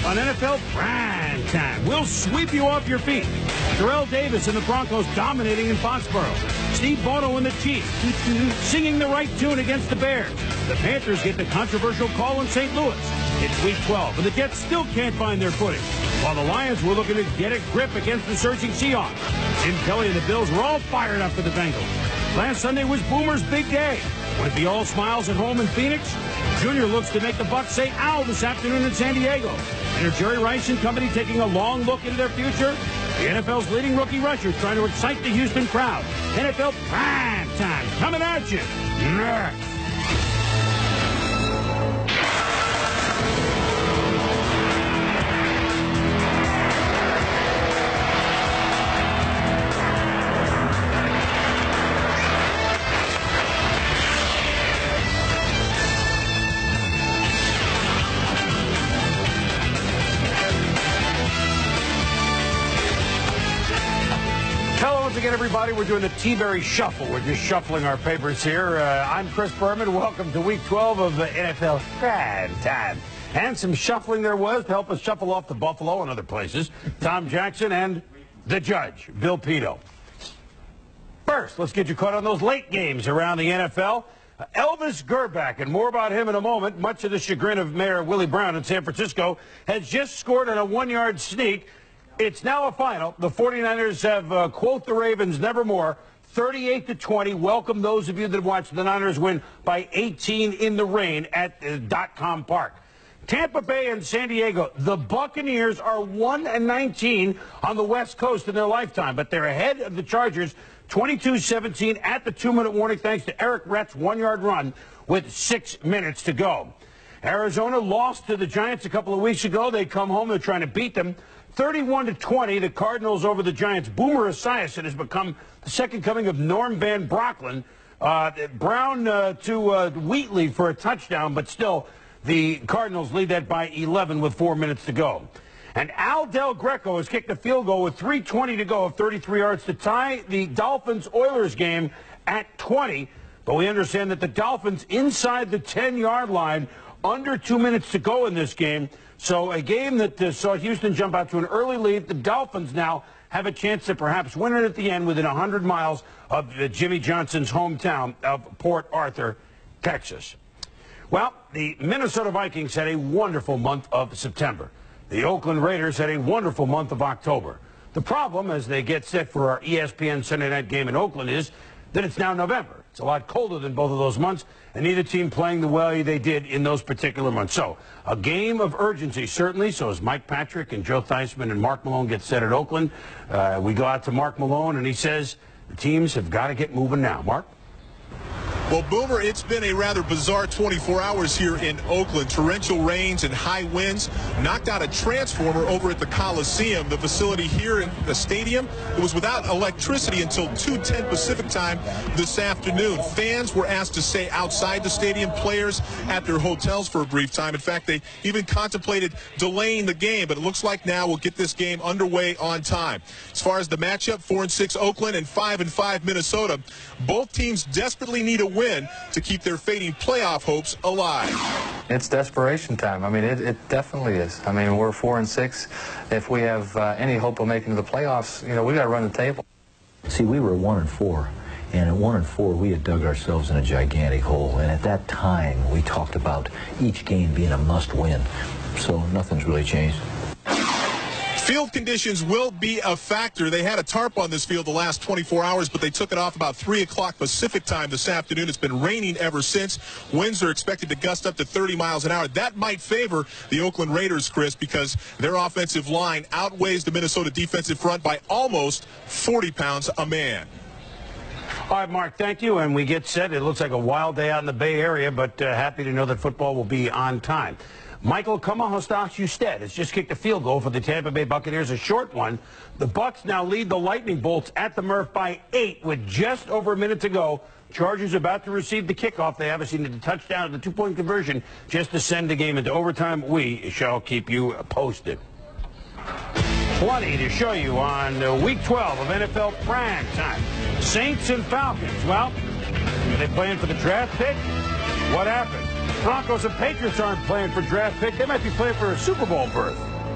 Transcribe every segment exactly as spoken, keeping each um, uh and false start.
on N F L Prime Time. We'll sweep you off your feet. Terrell Davis and the Broncos dominating in Foxborough. Steve Bono and the Chiefs singing the right tune against the Bears. The Panthers get the controversial call in Saint Louis. It's week twelve, and the Jets still can't find their footing, while the Lions were looking to get a grip against the surging Seahawks. Jim Kelly and the Bills were all fired up for the Bengals. Last Sunday was Boomer's big day. Would it be all smiles at home in Phoenix? Junior looks to make the Bucs say ow this afternoon in San Diego. And are Jerry Rice and company taking a long look into their future? The N F L's leading rookie rusher trying to excite the Houston crowd. N F L Prime Time coming at you next. Again, everybody, we're doing the T-Berry Shuffle. We're just shuffling our papers here. Uh, I'm Chris Berman. Welcome to Week twelve of the N F L Prime Time. And some shuffling there was to help us shuffle off to Buffalo and other places. Tom Jackson and the judge, Bill Pino. First, let's get you caught on those late games around the N F L. Uh, Elvis Grbac, and more about him in a moment, much to the chagrin of Mayor Willie Brown in San Francisco, has just scored on a one-yard sneak. It's now a final. The forty-niners have, uh, quote the Ravens, nevermore, thirty-eight to twenty. Welcome those of you that watched the Niners win by eighteen in the rain at uh, dot-com Park. Tampa Bay and San Diego, the Buccaneers are one and nineteen on the West Coast in their lifetime, but they're ahead of the Chargers twenty-two seventeen at the two-minute warning thanks to Eric Rett's one-yard run with six minutes to go. Arizona lost to the Giants a couple of weeks ago. They come home. They're trying to beat them. thirty-one to twenty, the Cardinals over the Giants. Boomer Esiason has become the second coming of Norm Van Brocklin. Uh, Brown uh, to uh, Wheatley for a touchdown, but still the Cardinals lead that by eleven with four minutes to go. And Al Del Greco has kicked a field goal with three twenty to go of thirty-three yards to tie the Dolphins-Oilers game at twenty. But we understand that the Dolphins inside the ten-yard line, under two minutes to go in this game. So a game that uh, saw Houston jump out to an early lead. The Dolphins now have a chance to perhaps win it at the end within one hundred miles of uh, Jimmy Johnson's hometown of Port Arthur, Texas. Well, the Minnesota Vikings had a wonderful month of September. The Oakland Raiders had a wonderful month of October. The problem, as they get set for our E S P N Sunday night game in Oakland, is that it's now November. It's a lot colder than both of those months, and neither team playing the way they did in those particular months. So, a game of urgency, certainly. So as Mike Patrick and Joe Theismann and Mark Malone get set at Oakland, uh, we go out to Mark Malone, and he says the teams have got to get moving now. Mark? Well, Boomer, it's been a rather bizarre twenty-four hours here in Oakland. Torrential rains and high winds knocked out a transformer over at the Coliseum, the facility here in the stadium. It was without electricity until two ten Pacific time this afternoon. Fans were asked to stay outside the stadium, players at their hotels for a brief time. In fact, they even contemplated delaying the game, but it looks like now we'll get this game underway on time. As far as the matchup, four and six Oakland and five and five Minnesota, both teams desperately need a win to keep their fading playoff hopes alive. It's desperation time. I mean, it, it definitely is. I mean, we're four and six. If we have uh, any hope of making the playoffs, you know, we got to run the table. See, we were one and four, and at one and four, we had dug ourselves in a gigantic hole. And at that time, we talked about each game being a must-win. So nothing's really changed. Field conditions will be a factor. They had a tarp on this field the last twenty-four hours, but they took it off about three o'clock Pacific time this afternoon. It's been raining ever since. Winds are expected to gust up to thirty miles an hour. That might favor the Oakland Raiders, Chris, because their offensive line outweighs the Minnesota defensive front by almost forty pounds a man. All right, Mark, thank you. And we get set. It looks like a wild day out in the Bay Area, but uh, happy to know that football will be on time. Michael Kamahostas-Usted has just kicked a field goal for the Tampa Bay Buccaneers, a short one. The Bucs now lead the Lightning Bolts at the Murph by eight with just over a minute to go. Chargers about to receive the kickoff. They obviously need the touchdown and the two-point conversion just to send the game into overtime. We shall keep you posted. Plenty to show you on uh, Week twelve of N F L Prime Time. Saints and Falcons. Well, are they playing for the draft pick? What happened? Broncos and Patriots aren't playing for draft pick. They might be playing for a Super Bowl berth.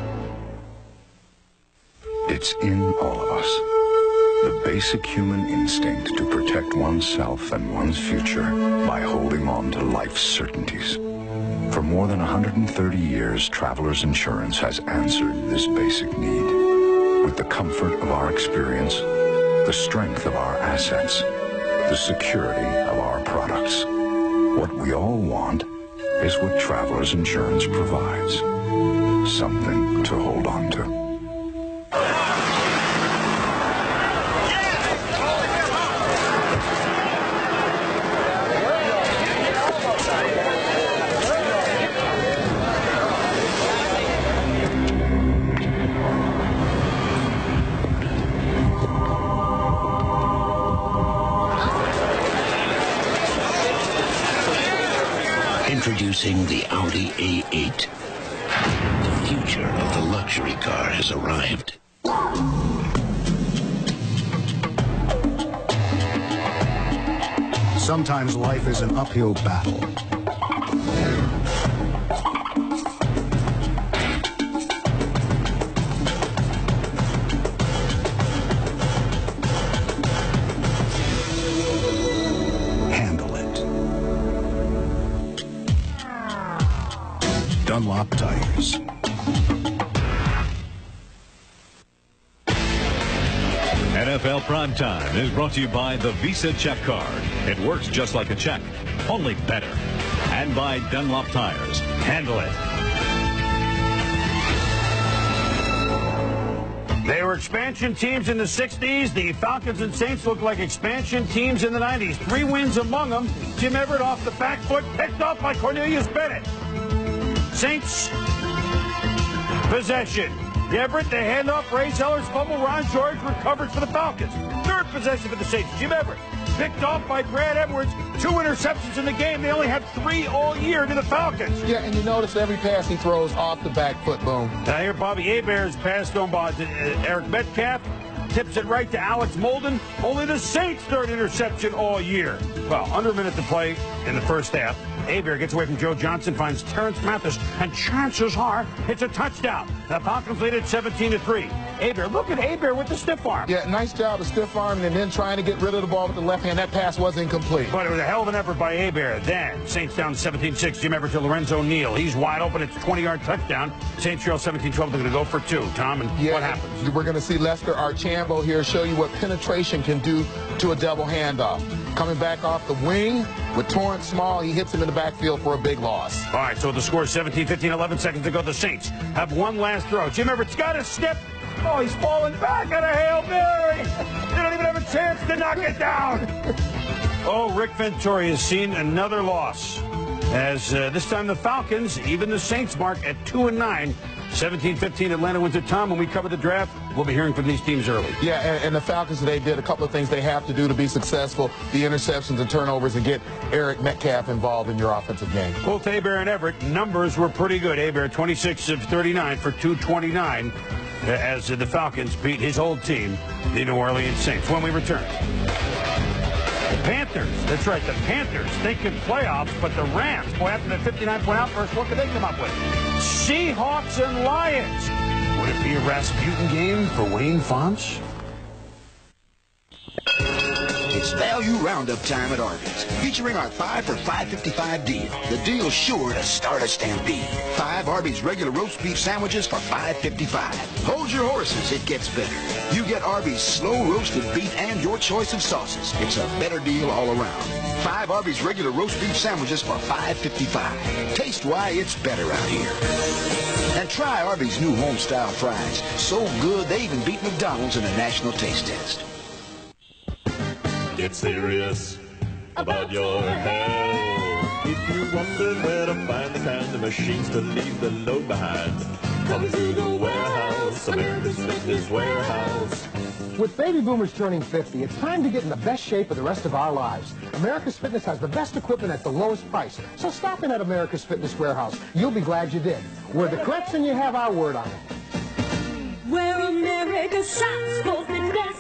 It's in all of us. The basic human instinct to protect oneself and one's future by holding on to life's certainties. For more than one hundred thirty years, Travelers Insurance has answered this basic need. With the comfort of our experience, the strength of our assets, the security of our products. What we all want is what Travelers Insurance provides. Something to hold on to. Introducing the Audi A eight. The future of the luxury car has arrived. Sometimes life is an uphill battle. Handle it. Dunlop Tires. N F L Primetime is brought to you by the Visa Check Card. It works just like a check, only better. And by Dunlop Tires. Handle it. They were expansion teams in the sixties. The Falcons and Saints looked like expansion teams in the nineties. Three wins among them. Jim Everett off the back foot, picked off by Cornelius Bennett. Saints possession. Everett, the handoff, Ray Sellers fumble, Ron George recovered for the Falcons. Third possession for the Saints, Jim Everett. Picked off by Brad Edwards. Two interceptions in the game. They only had three all year to the Falcons. Yeah, and you notice every pass he throws off the back foot, Boom. Now here, Bobby Hebert's pass thrown by Eric Metcalf. Tips it right to Alex Molden. Only the Saints' third interception all year. Well, under a minute to play in the first half. Hebert gets away from Joe Johnson, finds Terrence Mathis, and chances are it's a touchdown. The Falcons lead at seventeen to three. Hebert, look at Hebert with the stiff arm. Yeah, nice job of stiff arm and then trying to get rid of the ball with the left hand. That pass was incomplete. But it was a hell of an effort by Hebert. Then Saints down seventeen six. Jim Everett to Lorenzo Neal. He's wide open. It's a twenty-yard touchdown. Saints trail seventeen twelve. They're going to go for two. Tom, and yeah, what happens? We're going to see Lester Archambault here show you what penetration can do to a double handoff. Coming back off the wing with Torrance Small, he hits him in the backfield for a big loss. All right, so the score is seventeen fifteen, eleven seconds to go. The Saints have one last throw. Jim Everett's got a step. Oh, he's falling back at a Hail Mary. They don't even have a chance to knock it down. Oh, Rick Venturi has seen another loss. As uh, this time the Falcons, even the Saints mark at two and nine. seventeen fifteen, Atlanta wins it. Tom, when we cover the draft, we'll be hearing from these teams early. Yeah, and, and the Falcons today did a couple of things they have to do to be successful. The interceptions and turnovers and get Eric Metcalf involved in your offensive game. Both Hebert and Everett, numbers were pretty good. Hebert, twenty-six of thirty-nine for two twenty-nine as the Falcons beat his old team, the New Orleans Saints. When we return. The Panthers, that's right, the Panthers thinking playoffs, but the Rams, boy, after that fifty-nine point outburst, what could they come up with? Seahawks and Lions. Would it be a Rasputin game for Wayne Fonts? It's value roundup time at Arby's, featuring our five for five fifty-five deal. The deal's sure to start a stampede. Five Arby's regular roast beef sandwiches for five fifty-five. Hold your horses, it gets better. You get Arby's slow roasted beef and your choice of sauces. It's a better deal all around. Five Arby's regular roast beef sandwiches for five fifty-five. Taste why it's better out here. And try Arby's new home-style fries. So good they even beat McDonald's in a national taste test. Get serious about your health. If you're wondering where to find the kind of machines to leave the load behind, come to the warehouse, America's Fitness Warehouse. With baby boomers turning fifty, it's time to get in the best shape of the rest of our lives. America's Fitness has the best equipment at the lowest price. So stop in at America's Fitness Warehouse. You'll be glad you did. We're the Krebs and you have our word on it. Where America shops for fitness.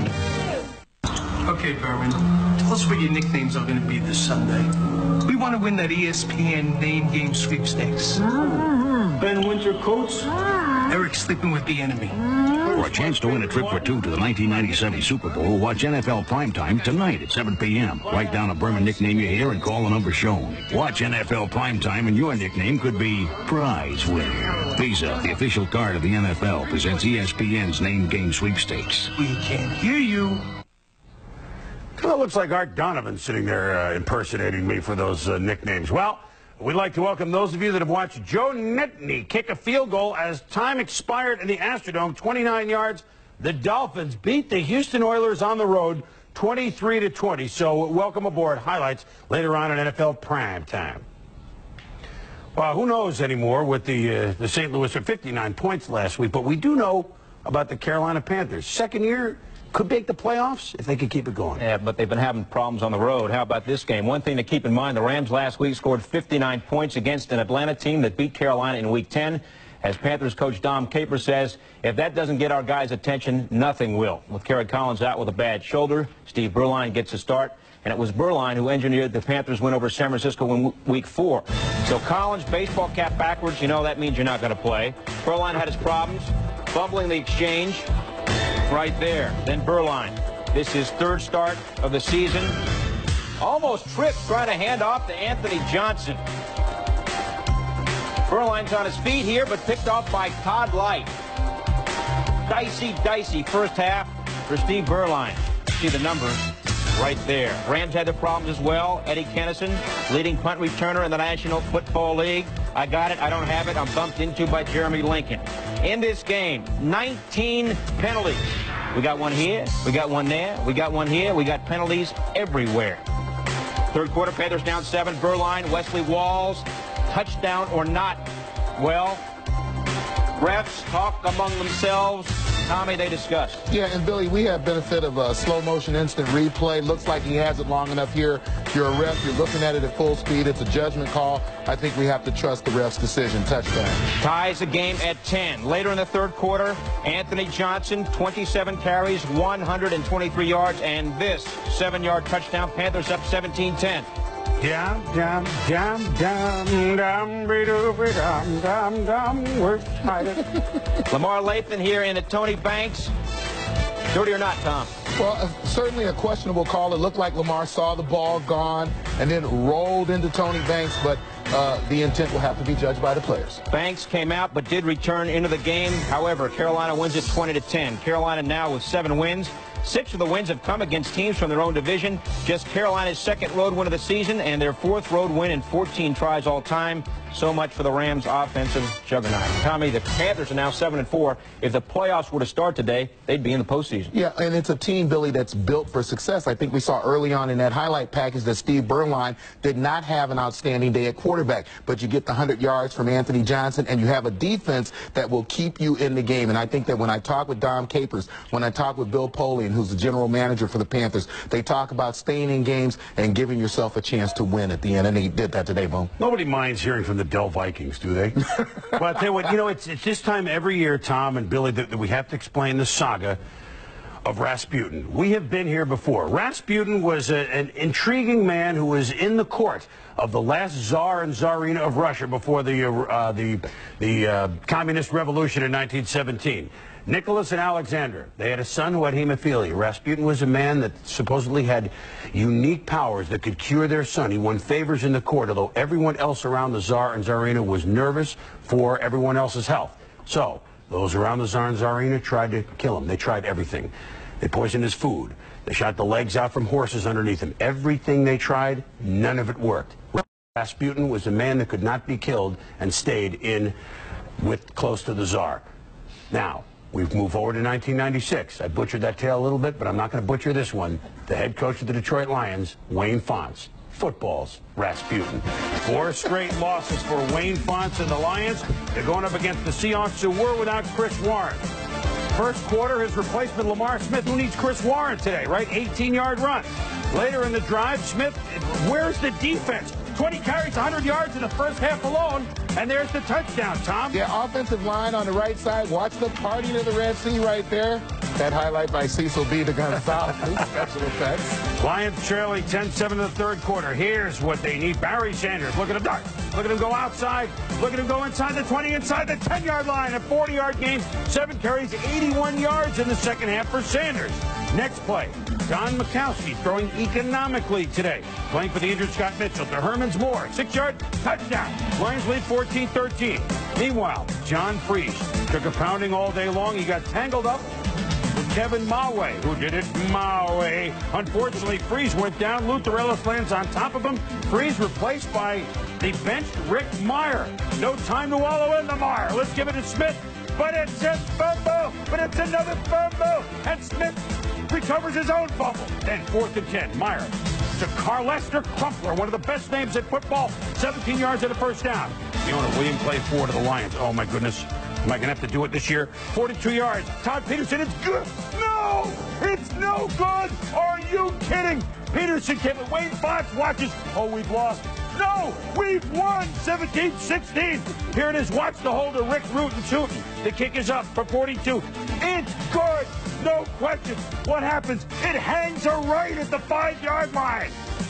Okay, Berman, tell us what your nicknames are going to be this Sunday. We want to win that E S P N name game sweepstakes. Mm-hmm. Ben Winter coach. Ah. Eric sleeping with the enemy. Mm-hmm. For a chance to win a trip for two to the nineteen ninety-seven Super Bowl, watch N F L Primetime tonight at seven p m Write down a Berman nickname you hear and call the number shown. Watch N F L Primetime and your nickname could be prize winner. Visa, the official card of the N F L, presents E S P N's Name Game Sweepstakes. We can't hear you. Well, it looks like Art Donovan sitting there uh, impersonating me for those uh, nicknames. Well, we'd like to welcome those of you that have watched Joe Nittany kick a field goal as time expired in the Astrodome, twenty-nine yards. The Dolphins beat the Houston Oilers on the road, twenty-three to twenty. So welcome aboard. Highlights later on in N F L Prime Time. Well, who knows anymore with the uh, the Saint Louis at fifty-nine points last week, but we do know about the Carolina Panthers. Second year. Could make the playoffs if they could keep it going. Yeah, but they've been having problems on the road. How about this game? One thing to keep in mind, the Rams last week scored fifty-nine points against an Atlanta team that beat Carolina in week ten. As Panthers coach Dom Capers says, if that doesn't get our guys' attention, nothing will. With Kerry Collins out with a bad shoulder, Steve Berline gets a start, and it was Berline who engineered the Panthers win over San Francisco in week four. So Collins, baseball cap backwards, you know that means you're not going to play. Berline had his problems, fumbling the exchange. Right there. Then Berline. This is third start of the season. Almost tripped trying to hand off to Anthony Johnson. Berline's on his feet here, but picked off by Todd Light. Dicey, dicey first half for Steve Berline. See the numbers right there. Rams had their problems as well. Eddie Kennison, leading punt returner in the National Football League. I got it. I don't have it. I'm bumped into by Jeremy Lincoln. In this game, nineteen penalties. We got one here. We got one there. We got one here. We got penalties everywhere. Third quarter, Panthers down seven. Berline, Wesley Walls, touchdown or not. Well, refs talk among themselves. Tommy, they discussed. Yeah, and Billy, we have benefit of a slow motion instant replay. Looks like he has it long enough here. You're a ref. You're looking at it at full speed. It's a judgment call. I think we have to trust the ref's decision. Touchdown. Ties the game at ten. Later in the third quarter, Anthony Johnson, twenty-seven carries, one hundred twenty-three yards, and this seven-yard touchdown. Panthers up seventeen ten. Dum, dum, dum, dum, dum, dum, dum, dum, we're excited. Lamar Lathan here in at Tony Banks. Dirty or not, Tom? Well, uh, certainly a questionable call. It looked like Lamar saw the ball gone and then rolled into Tony Banks, but uh, the intent will have to be judged by the players. Banks came out but did return into the game. However, Carolina wins it twenty to ten. Carolina now with seven wins. Six of the wins have come against teams from their own division. Just Carolina's second road win of the season and their fourth road win in fourteen tries all time. So much for the Rams' offensive juggernaut. Tommy, the Panthers are now seven and four. If the playoffs were to start today, they'd be in the postseason. Yeah, and it's a team, Billy, that's built for success. I think we saw early on in that highlight package that Steve Berline did not have an outstanding day at quarterback, but you get the one hundred yards from Anthony Johnson, and you have a defense that will keep you in the game. And I think that when I talk with Dom Capers, when I talk with Bill Polian, who's the general manager for the Panthers, they talk about staying in games and giving yourself a chance to win at the end, and they did that today, Boom. Nobody minds hearing from the Dell Vikings, do they? But I'll tell you what, you know, it's, it's this time every year, Tom and Billy, that, that we have to explain the saga of Rasputin. We have been here before. Rasputin was a, an intriguing man who was in the court of the last Tsar and Tsarina of Russia before the, uh, the, the uh, communist revolution in nineteen seventeen. Nicholas and Alexander, they had a son who had hemophilia. Rasputin was a man that supposedly had unique powers that could cure their son. He won favors in the court, although everyone else around the Tsar and Tsarina was nervous for everyone else's health. So those around the Tsar and Tsarina tried to kill him. They tried everything. They poisoned his food. They shot the legs out from horses underneath him. Everything they tried, none of it worked. Rasputin was a man that could not be killed and stayed in with close to the Tsar. Now, we've moved forward to nineteen ninety-six. I butchered that tale a little bit, but I'm not going to butcher this one. The head coach of the Detroit Lions, Wayne Fontes. Football's Rasputin. Four straight losses for Wayne Fontes and the Lions. They're going up against the Seahawks, who were without Chris Warren. First quarter, his replacement, Lamar Smith. Who needs Chris Warren today, right? eighteen-yard run. Later in the drive, Smith, where's the defense? twenty carries, one hundred yards in the first half alone, and there's the touchdown, Tom. Yeah, offensive line on the right side. Watch the parting of the Red Sea right there. That highlight by Cecil B. to Gonzalez, special effects. Lions trailing ten seven in the third quarter. Here's what they need. Barry Sanders, look at him dart. Look at him go outside. Look at him go inside the twenty, inside the ten-yard line. A forty-yard game, seven carries, eighty-one yards in the second half for Sanders. Next play, Don Majkowski throwing economically today. Playing for the injured Scott Mitchell to Herman's Moore. Six-yard touchdown. Lions lead fourteen thirteen. Meanwhile, John Freeze took a pounding all day long. He got tangled up with Kevin Maue, who did it Maue. Unfortunately, Freeze went down. Luther Ellis lands on top of him. Freeze replaced by the benched Rick Meyer. No time to wallow in the mire. Let's give it to Smith. But it's a fumble. But it's another fumble. And Smith recovers his own fumble. Then fourth and ten. Meyer to Carlester Crumpler, one of the best names in football. seventeen yards and a first down. Fiona Williams plays forward to the Lions. Oh, my goodness. Am I going to have to do it this year? forty-two yards. Todd Peterson, it's good. No! It's no good. Are you kidding? Peterson came with Wayne Fox watches. Oh, we've lost. No! We've won seventeen sixteen. Here it is. Watch the holder, Rick Rootin' Tootin'. The kick is up for forty-two. It's good. No question. What happens? It hangs a right at the five-yard line.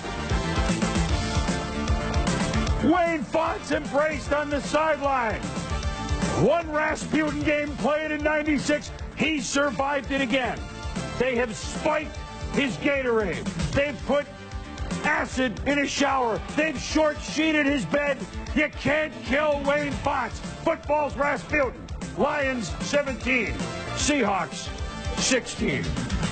Wayne Fox embraced on the sideline. One Rasputin game played in ninety-six. He survived it again. They have spiked his Gatorade. They've put acid in his shower. They've short-sheeted his bed. You can't kill Wayne Fox. Football's Rasputin. Lions seventeen. Seahawks sixteen.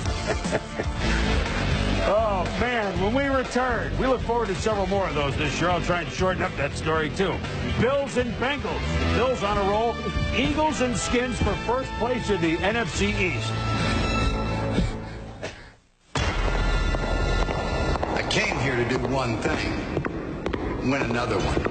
Oh, man, when we return, we look forward to several more of those this year. I'll try and shorten up that story, too. Bills and Bengals. Bills on a roll. Eagles and Skins for first place in the N F C East. I came here to do one thing, win another one.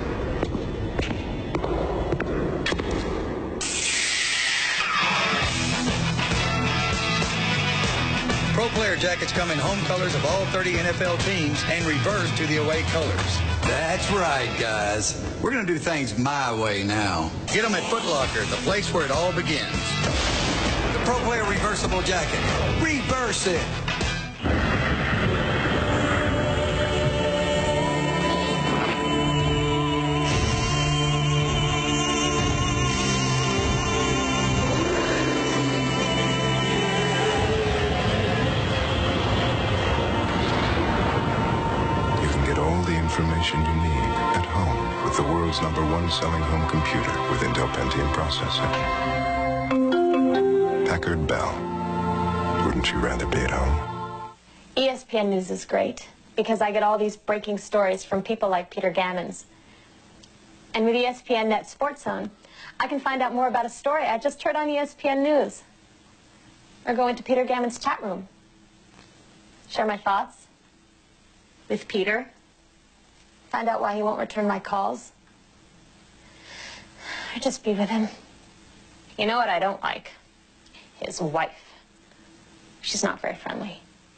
Pro Player Jackets come in home colors of all thirty N F L teams and reverse to the away colors. That's right, guys. We're going to do things my way now. Get them at Foot Locker, the place where it all begins. The Pro Player Reversible Jacket. Reverse it. Information you need at home with the world's number one selling home computer with Intel Pentium processor. Packard Bell. Wouldn't you rather be at home? E S P N News is great because I get all these breaking stories from people like Peter Gammons. And with E S P N Net Sports Zone, I can find out more about a story I just heard on E S P N News. Or go into Peter Gammons' chat room. Share my thoughts with Peter. Find out why he won't return my calls. Or just be with him. You know what I don't like? His wife. She's not very friendly.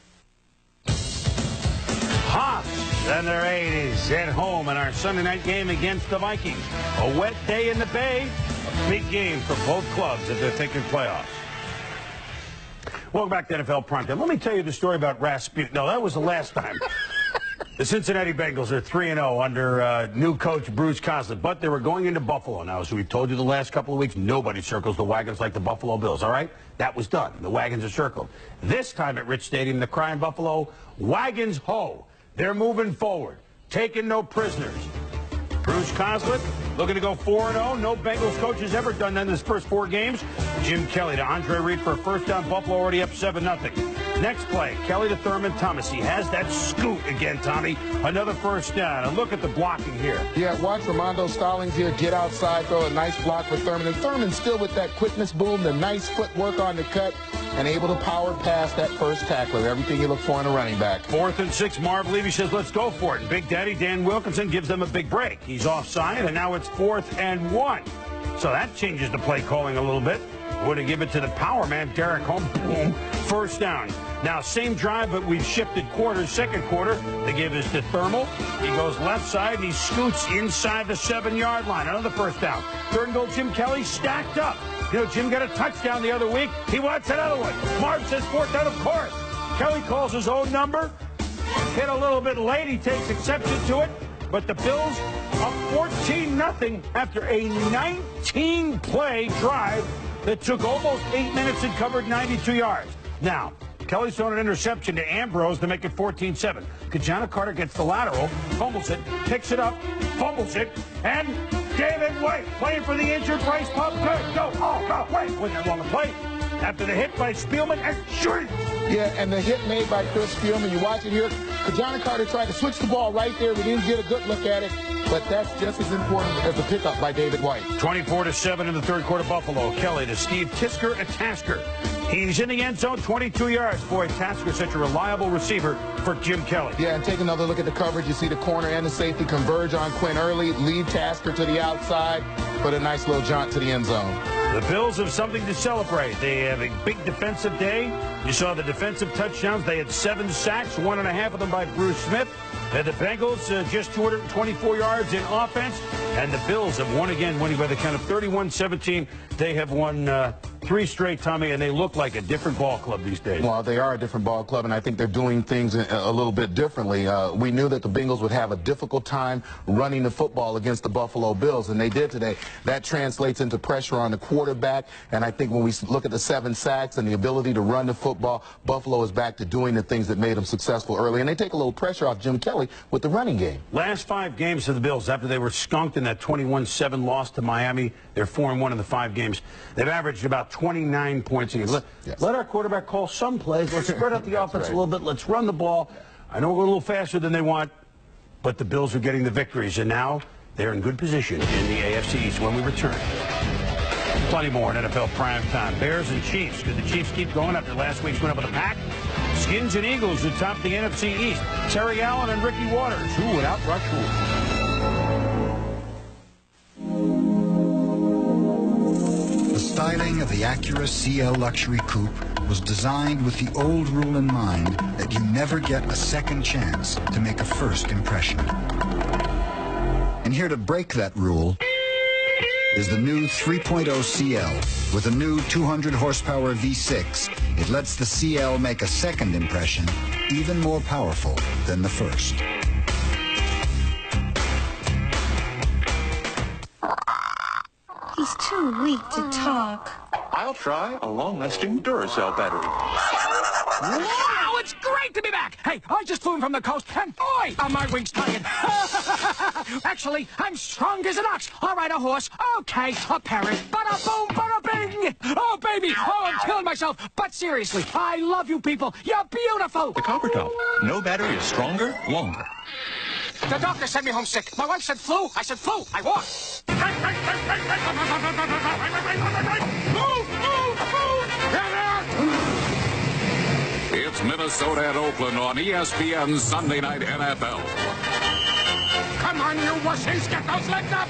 Hawks and their eighties at home in our Sunday night game against the Vikings. A wet day in the Bay. A big game for both clubs as they're thinking playoffs. Welcome back to N F L Primetime. Let me tell you the story about Rasputin. No, that was the last time. The Cincinnati Bengals are three and oh under uh, new coach Bruce Coslett, but they were going into Buffalo now. As we've told you the last couple of weeks, nobody circles the wagons like the Buffalo Bills, all right? That was done. The wagons are circled. This time at Rich Stadium, the crying Buffalo, wagons ho. They're moving forward, taking no prisoners. Bruce Coslett looking to go four and oh. No Bengals coach has ever done that in his first four games. Jim Kelly to Andre Reed for a first down. Buffalo already up seven nothing. Next play, Kelly to Thurman Thomas. He has that scoot again, Tommy. Another first down. And look at the blocking here. Yeah, watch Ramondo Stallings here get outside, throw a nice block for Thurman. And Thurman still with that quickness boom, the nice footwork on the cut, and able to power past that first tackler. Everything you look for in a running back. Fourth and six, Marv Levy says, let's go for it. And Big Daddy Dan Wilkinson gives them a big break. He's offside, and now it's fourth and one. So that changes the play calling a little bit. Would have given it to the power man, Derek Holmes. Boom. First down. Now, same drive, but we've shifted quarters. Second quarter, they give this to Thermal. He goes left side, and he scoots inside the seven-yard line. Another first down. Third and goal, Jim Kelly stacked up. You know, Jim got a touchdown the other week. He wants another one. Marv says fourth down, of course. Kelly calls his own number. Hit a little bit late. He takes exception to it. But the Bills up fourteen nothing after a nineteen play drive that took almost eight minutes and covered ninety-two yards. Now, Kelly's thrown an interception to Ambrose to make it fourteen seven. Kajana Carter gets the lateral, fumbles it, picks it up, fumbles it, and David White playing for the injured Bryce Pup. Good, go, oh, no, wait, wasn't that long a play? After the hit by Spielman and shooting. Yeah, and the hit made by Chris Spielman, you watch it here. Kajana Carter tried to switch the ball right there. We didn't get a good look at it, but that's just as important as the pickup by David White. twenty-four to seven in the third quarter, Buffalo. Kelly to Steve Tisker at Tasker. He's in the end zone, twenty-two yards. Boy, Tasker's such a reliable receiver for Jim Kelly. Yeah, and take another look at the coverage. You see the corner and the safety converge on Quinn Early, lead Tasker to the outside, put a nice little jaunt to the end zone. The Bills have something to celebrate. They have a big defensive day. You saw the defensive touchdowns. They had seven sacks, one and a half of them by Bruce Smith. And the Bengals uh, just two hundred twenty-four yards in offense. And the Bills have won again, winning by the count of thirty-one seventeen. They have won uh, three straight, Tommy, and they look like a different ball club these days. Well, they are a different ball club, and I think they're doing things a, a little bit differently. Uh, we knew that the Bengals would have a difficult time running the football against the Buffalo Bills, and they did today. That translates into pressure on the quarterback, and I think when we look at the seven sacks and the ability to run the football, Buffalo is back to doing the things that made them successful early, and they take a little pressure off Jim Kelly with the running game. Last five games of the Bills, after they were skunked in that twenty-one seven loss to Miami, they're four and one in the five games. They've averaged about twenty-nine points a game. Let, yes. let our quarterback call some plays. Let's spread out the offense right. a little bit. Let's run the ball. I know we're a little faster than they want, but the Bills are getting the victories, and now they're in good position in the A F C East when we return. Plenty more in N F L Prime Time. Bears and Chiefs. Could the Chiefs keep going after last week's win over the Pack? Skins and Eagles who top the N F C East. Terry Allen and Ricky Waters. Who would outrush who? The styling of the Acura C L Luxury Coupe was designed with the old rule in mind that you never get a second chance to make a first impression. And here to break that rule is the new three point oh C L. With a new two hundred horsepower V six, it lets the C L make a second impression even more powerful than the first. He's too weak to talk. I'll try a long-lasting Duracell battery. Wow, it's great to be back! Hey, I just flew in from the coast, and boy, are my wings tired. Actually, I'm strong as an ox. All right, a horse. Okay, a parrot. Bada boom, bada bing. Oh, baby. Oh, I'm killing myself. But seriously, I love you people. You're beautiful. The Copper Top. No battery is stronger, longer. The doctor said me homesick. My wife said flu. I said flu. I walked. Move, move, move. It's Minnesota and Oakland on E S P N Sunday Night N F L. Come on, you wussies, get those legs up!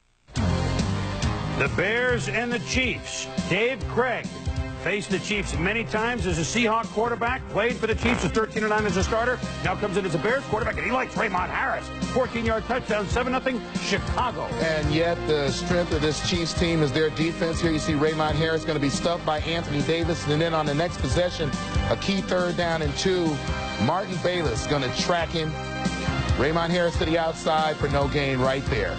The Bears and the Chiefs. Dave Craig faced the Chiefs many times as a Seahawk quarterback, played for the Chiefs at thirteen and nine as a starter, now comes in as a Bears quarterback, and he likes Raymond Harris. fourteen yard touchdown, seven nothing, Chicago. And yet the strength of this Chiefs team is their defense. Here you see Raymond Harris going to be stuffed by Anthony Davis, and then on the next possession, a key third down and two, Martin Bayless going to track him. Raymond Harris to the outside for no gain right there.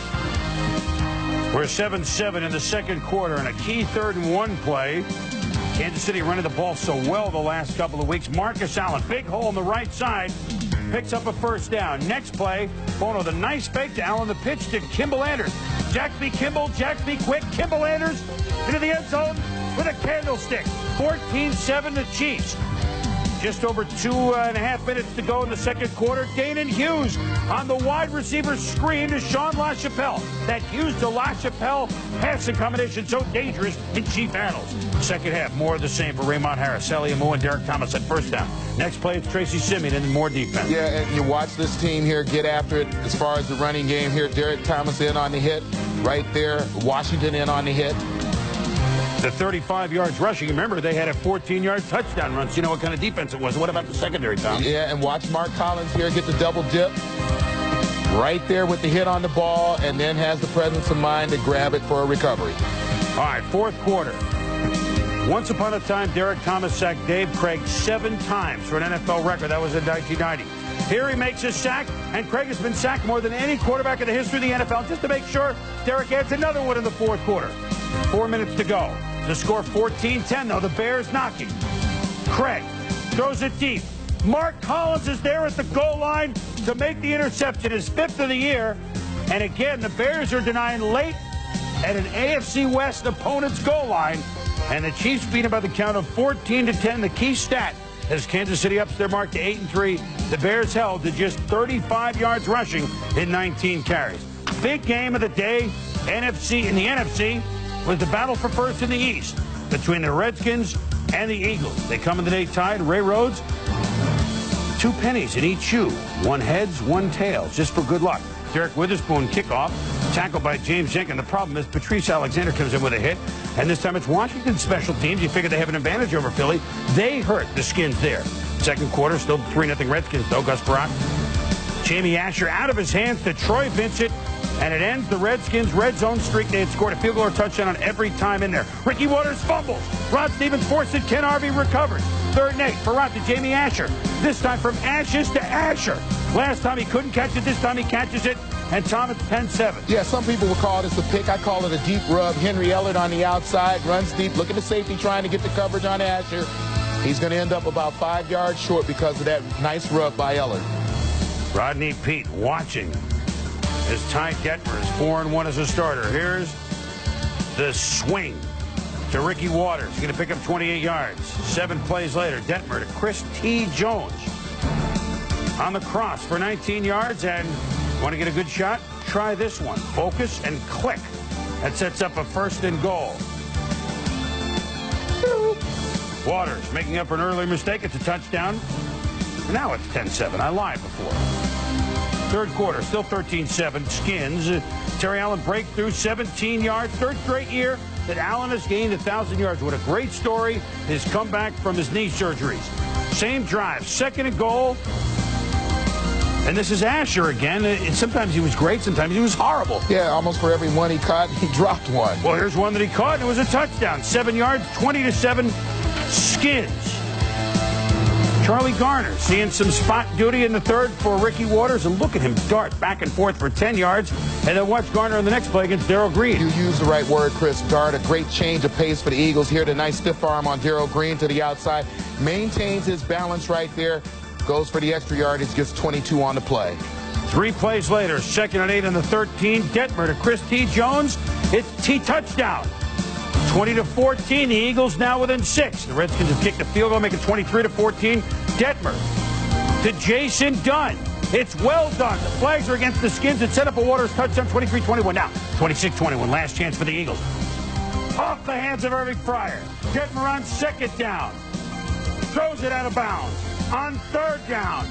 We're seven seven in the second quarter, and a key third and one play. Kansas City running the ball so well the last couple of weeks. Marcus Allen, big hole on the right side, picks up a first down. Next play, Bono, the nice fake to Allen, the pitch to Kimball Anders. Jacksby Kimball, Jacksby quick, Kimball Anders into the end zone with a candlestick. fourteen seven to Chiefs. Just over two and a half minutes to go in the second quarter. Danon Hughes on the wide receiver screen to Sean LaChapelle. That Hughes to LaChapelle passing combination so dangerous in Chief annals. Second half, more of the same for Raymond Harris, Sally Amu, and Derek Thomas at first down. Next play, it's Tracy Simeon and more defense. Yeah, and you watch this team here get after it as far as the running game here. Derek Thomas in on the hit right there. Washington in on the hit. The thirty-five yards rushing. Remember, they had a fourteen yard touchdown run, so you know what kind of defense it was. What about the secondary, Tom? Yeah, and watch Mark Collins here get the double dip. Right there with the hit on the ball, and then has the presence of mind to grab it for a recovery. All right, fourth quarter. Once upon a time, Derek Thomas sacked Dave Craig seven times for an N F L record. That was in nineteen ninety. Here he makes his sack, and Craig has been sacked more than any quarterback in the history of the N F L. Just to make sure, Derek adds another one in the fourth quarter. Four minutes to go. The score fourteen ten, though. The Bears knocking. Craig throws it deep. Mark Collins is there at the goal line to make the interception, his fifth of the year. And again, the Bears are denying late at an A F C West opponent's goal line. And the Chiefs beat him by the count of fourteen to ten. The key stat as Kansas City ups their mark to eight and three. The Bears held to just thirty-five yards rushing in nineteen carries. Big game of the day, N F C in the N F C was the battle for first in the East between the Redskins and the Eagles. They come in the day tied. Ray Rhodes, two pennies in each shoe. One heads, one tails, just for good luck. Derek Witherspoon kickoff, tackled by James Jenkins. The problem is Patrice Alexander comes in with a hit, and this time it's Washington's special teams. You figure they have an advantage over Philly. They hurt the Skins there. Second quarter, still three nothing Redskins, though. Gus Barat, Jamie Asher out of his hands to Troy Vincent, and it ends the Redskins' red zone streak. They had scored a field goal or touchdown on every time in there. Ricky Waters fumbles. Rod Stevens forced it. Ken Harvey recovers. Third and eight for Rod to Jamie Asher. This time from Ashes to Asher. Last time he couldn't catch it. This time he catches it. And Tom, it's ten seven. Yeah, some people would call this a pick. I call it a deep rub. Henry Ellard on the outside, runs deep. Look at the safety trying to get the coverage on Asher. He's going to end up about five yards short because of that nice rub by Ellard. Rodney Peete watching as Ty Detmer is four and one as a starter. Here's the swing to Ricky Waters. He's going to pick up twenty-eight yards. Seven plays later, Detmer to Chris T. Jones on the cross for nineteen yards. And want to get a good shot? Try this one. Focus and click. That sets up a first and goal. Waters making up for an earlier mistake. It's a touchdown. Now it's ten seven. I lied before. Third quarter, still thirteen seven. Skins. Uh, Terry Allen breakthrough, seventeen yards. Third straight year that Allen has gained one thousand yards. What a great story. His comeback from his knee surgeries. Same drive. Second and goal. And this is Asher again. And sometimes he was great, sometimes he was horrible. Yeah, almost for every one he caught, he dropped one. Well, here's one that he caught, and it was a touchdown. Seven yards, twenty to seven, Skins. Charlie Garner seeing some spot duty in the third for Ricky Waters, and look at him dart back and forth for ten yards, and then watch Garner in the next play against Darrell Green. You used the right word, Chris. Dart, a great change of pace for the Eagles here. The nice stiff arm on Darrell Green to the outside. Maintains his balance right there. Goes for the extra yardage, gets twenty-two on the play. Three plays later, second and eight on the thirteen. Detmer to Chris T. Jones. It's T touchdown. twenty to fourteen. The Eagles now within six. The Redskins have kicked a field goal, making twenty-three to fourteen. Detmer to Jason Dunn. It's well done. The flags are against the Skins. It set up a Waters touchdown, twenty-three twenty-one. Now, twenty-six twenty-one. Last chance for the Eagles. Off the hands of Irving Fryer. Detmer on second down. Throws it out of bounds. On third down,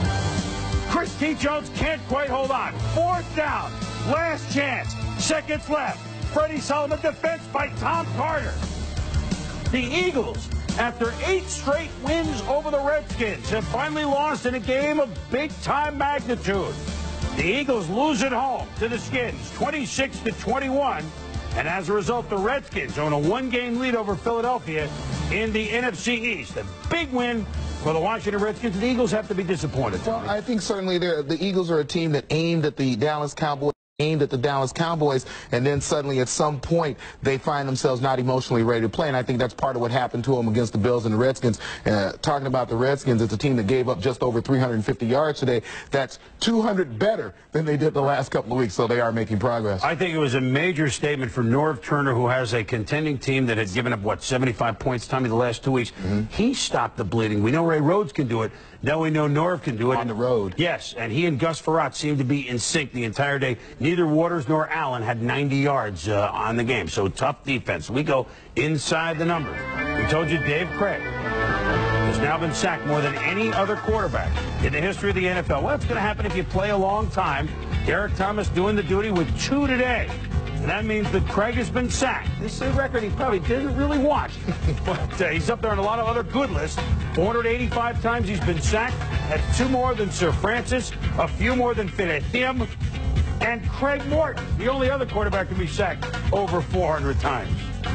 Chris T. Jones can't quite hold on. Fourth down, last chance, seconds left. Freddie Solomon defense by Tom Carter. The Eagles, after eight straight wins over the Redskins, have finally lost in a game of big-time magnitude. The Eagles lose at home to the Skins, twenty-six to twenty-one. And as a result, the Redskins own a one-game lead over Philadelphia in the N F C East. A big win for the Washington Redskins. The Eagles have to be disappointed. Well, I think certainly the Eagles are a team that aimed at the Dallas Cowboys. aimed at the Dallas Cowboys, and then suddenly at some point they find themselves not emotionally ready to play, and I think that's part of what happened to them against the Bills and the Redskins. Uh, talking about the Redskins, it's a team that gave up just over three hundred fifty yards today. That's two hundred better than they did the last couple of weeks, so they are making progress. I think it was a major statement for Norv Turner, who has a contending team that had given up, what, seventy-five points, Tommy, the last two weeks. Mm-hmm. He stopped the bleeding. We know Ray Rhodes can do it. Now we know Norv can do it. On the road. Yes, and he and Gus Frerotte seemed to be in sync the entire day. Neither Waters nor Allen had ninety yards uh, on the game, so tough defense. We go inside the numbers. We told you Dave Craig has now been sacked more than any other quarterback in the history of the N F L. Well, that's going to happen if you play a long time. Derek Thomas doing the duty with two today. And that means that Craig has been sacked. This is a record he probably didn't really watch. But uh, he's up there on a lot of other good lists. four hundred eighty-five times he's been sacked. That's two more than Sir Francis, a few more than Fitz, and Craig Morton, the only other quarterback to be sacked over four hundred times.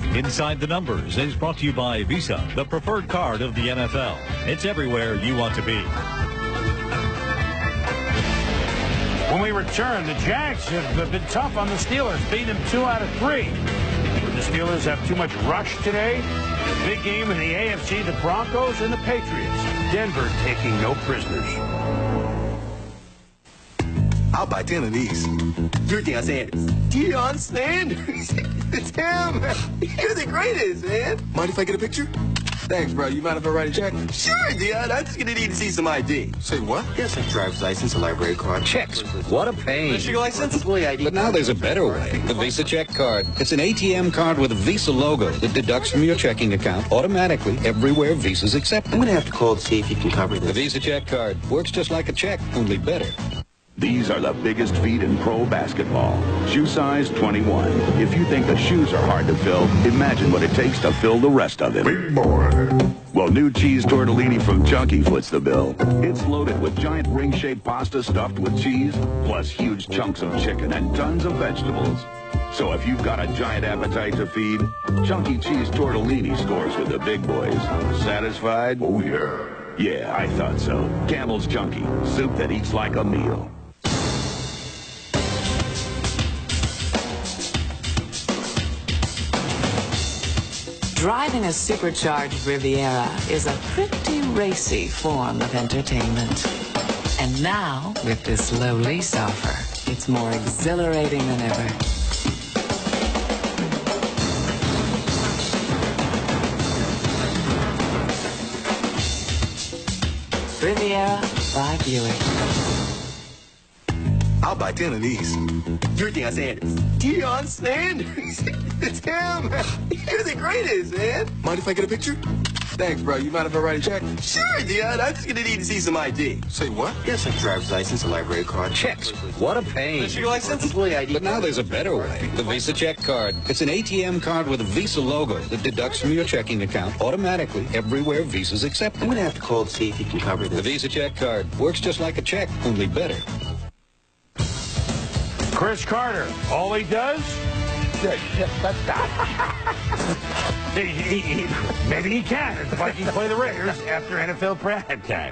Inside the Numbers is brought to you by Visa, the preferred card of the N F L. It's everywhere you want to be. When we return, the Jags have been tough on the Steelers, beating them two out of three. Would the Steelers have too much rush today? Big game in the A F C, the Broncos and the Patriots. Denver taking no prisoners. I'll buy ten of these. You're Deion Sanders. Deion Sanders? It's him. You're the greatest, man. Mind if I get a picture? Thanks, bro. You mind if I write a check? Sure, Deion. I'm just going to need to see some I D. Say what? Yes, a driver's license, a library card. Checks. What a pain. Michigan license? Employee I D. But now there's a better way. The Visa Check Card. It's an A T M card with a Visa logo that deducts from your checking account automatically everywhere Visa's accepted. I'm going to have to call to see if you can cover this. The Visa Check Card works just like a check, only better. These are the biggest feet in pro basketball. Shoe size twenty-one. If you think the shoes are hard to fill, imagine what it takes to fill the rest of them. Big boy. Well, new cheese tortellini from Chunky foots the bill. It's loaded with giant ring-shaped pasta stuffed with cheese, plus huge chunks of chicken and tons of vegetables. So if you've got a giant appetite to feed, Chunky cheese tortellini scores with the big boys. Satisfied? Oh, yeah. Yeah, I thought so. Campbell's Chunky, soup that eats like a meal. Driving a supercharged Riviera is a pretty racy form of entertainment. And now, with this low lease offer, it's more exhilarating than ever. Riviera by Buick. I'll buy ten of these. You're Deion Sanders. Deion Sanders? It's him. You're the greatest, man. Mind if I get a picture? Thanks, bro. You mind if I write a check? Sure, Deion. I'm just going to need to see some I D. Say what? Yes, a driver's license, a library card. Checks. What a pain. Michigan license? Employee I D. But now there's a better way. The Visa Check Card. It's an A T M card with a Visa logo that deducts from your checking account automatically everywhere Visa's accepted. I'm going to have to call to see if you can cover this. The Visa Check Card works just like a check, only better. Chris Carter, all he does? he, he, he, maybe he can. The Vikings play the Raiders after N F L prime time.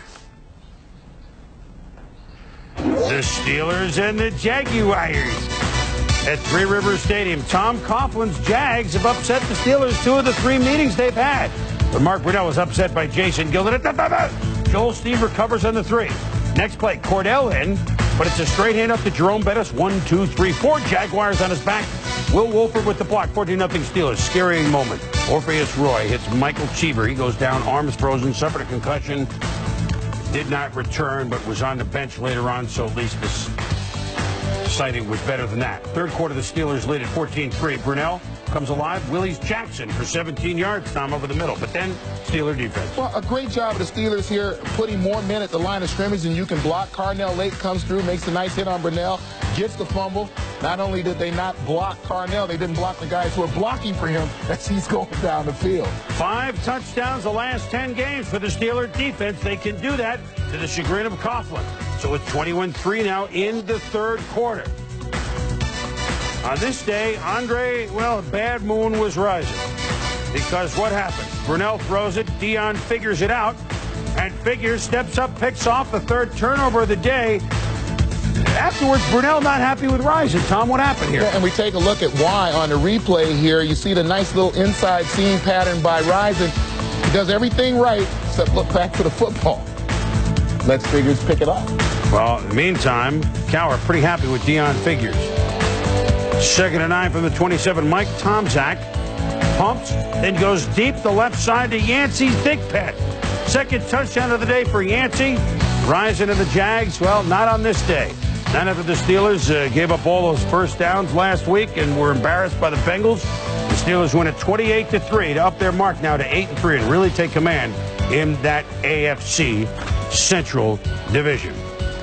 The Steelers and the Jaguars at Three Rivers Stadium. Tom Coughlin's Jags have upset the Steelers two of the three meetings they've had. But Mark Brunell was upset by Jason Gilden. Joel Steve recovers on the three. Next play, Cordell in, but it's a straight hand up to Jerome Bettis. One, two, three, four. Jaguars on his back. Will Wolford with the block. fourteen nothing Steelers. Scarying moment. Orpheus Roy hits Michael Cheever. He goes down, arms frozen, suffered a concussion. Did not return, but was on the bench later on, so at least this sighting was better than that. Third quarter, the Steelers lead at fourteen three. Brunell comes alive. Willis Jackson for seventeen yards, Tom, over the middle. But then, Steeler defense. Well, a great job of the Steelers here, putting more men at the line of scrimmage than you can block. Carnell Lake comes through, makes a nice hit on Brunell, gets the fumble. Not only did they not block Carnell, they didn't block the guys who are blocking for him as he's going down the field. Five touchdowns the last ten games for the Steeler defense. They can do that to the chagrin of Coughlin. So it's twenty-one three now in the third quarter. On this day, Andre, well, a bad moon was rising. Because what happened? Brunell throws it, Deion figures it out, and Figures steps up, picks off the third turnover of the day. Afterwards, Brunell not happy with Rising. Tom, what happened here? Yeah, and we take a look at why on the replay here. You see the nice little inside seam pattern by Rising. He does everything right, except look back for the football. Let's Figures pick it up. Well, in the meantime, Cowher pretty happy with Deion Figures. Second and nine from the twenty-seven. Mike Tomczak pumps, then goes deep the left side to Yancey Thigpen. Second touchdown of the day for Yancey. Rising to the Jags, well, not on this day. Not after the Steelers uh, gave up all those first downs last week and were embarrassed by the Bengals. The Steelers win at twenty-eight to three to up their mark now to eight and three and really take command in that A F C Central Division.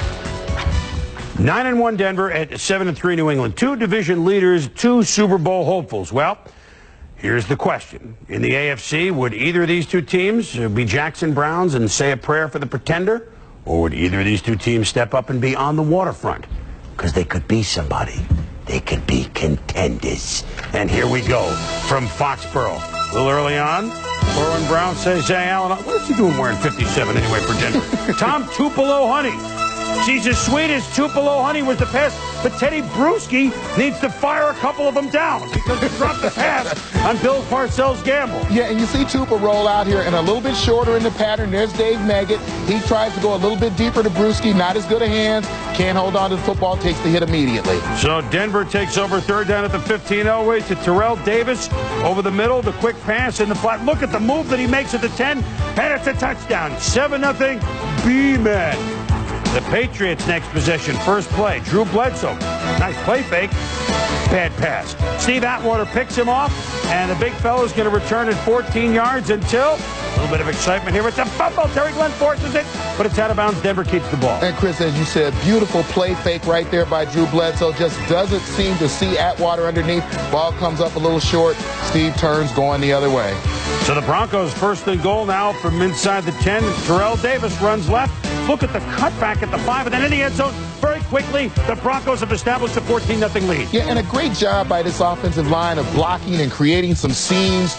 nine and one Denver at seven and three New England. Two division leaders, two Super Bowl hopefuls. Well, here's the question. In the A F C, would either of these two teams be Jackson Browns and say a prayer for the pretender? Or would either of these two teams step up and be on the waterfront? Because they could be somebody. they could be contenders. And here we go from Foxborough. A little early on, Corwin Brown says, Jay Allen, what is he doing wearing fifty-seven anyway for Denver? Tom Tupelo Honey. She's as sweet as Tupelo Honey was the pass, but Teddy Bruschi needs to fire a couple of them down because he dropped the pass on Bill Parcells' gamble. Yeah, and you see Tupa roll out here and a little bit shorter in the pattern. There's Dave Meggett. He tries to go a little bit deeper to Bruschi. Not as good a hands. Can't hold on to the football. Takes the hit immediately. So Denver takes over third down at the fifteen. Elway to Terrell Davis over the middle. The quick pass in the flat. Look at the move that he makes at the ten. And it's a touchdown. seven nothing B-Men. The Patriots' next possession, first play, Drew Bledsoe. Nice play fake. Bad pass. Steve Atwater picks him off, and the big fella's going to return at fourteen yards until a little bit of excitement here. It's a fumble. Terry Glenn forces it, but it's out of bounds. Denver keeps the ball. And Chris, as you said, beautiful play fake right there by Drew Bledsoe. Just doesn't seem to see Atwater underneath. Ball comes up a little short. Steve turns going the other way. So the Broncos first and goal now from inside the ten. Terrell Davis runs left. Look at the cutback at the five, and then in the end zone, very quickly, the Broncos have established a fourteen nothing lead. Yeah, and a great job by this offensive line of blocking and creating some seams.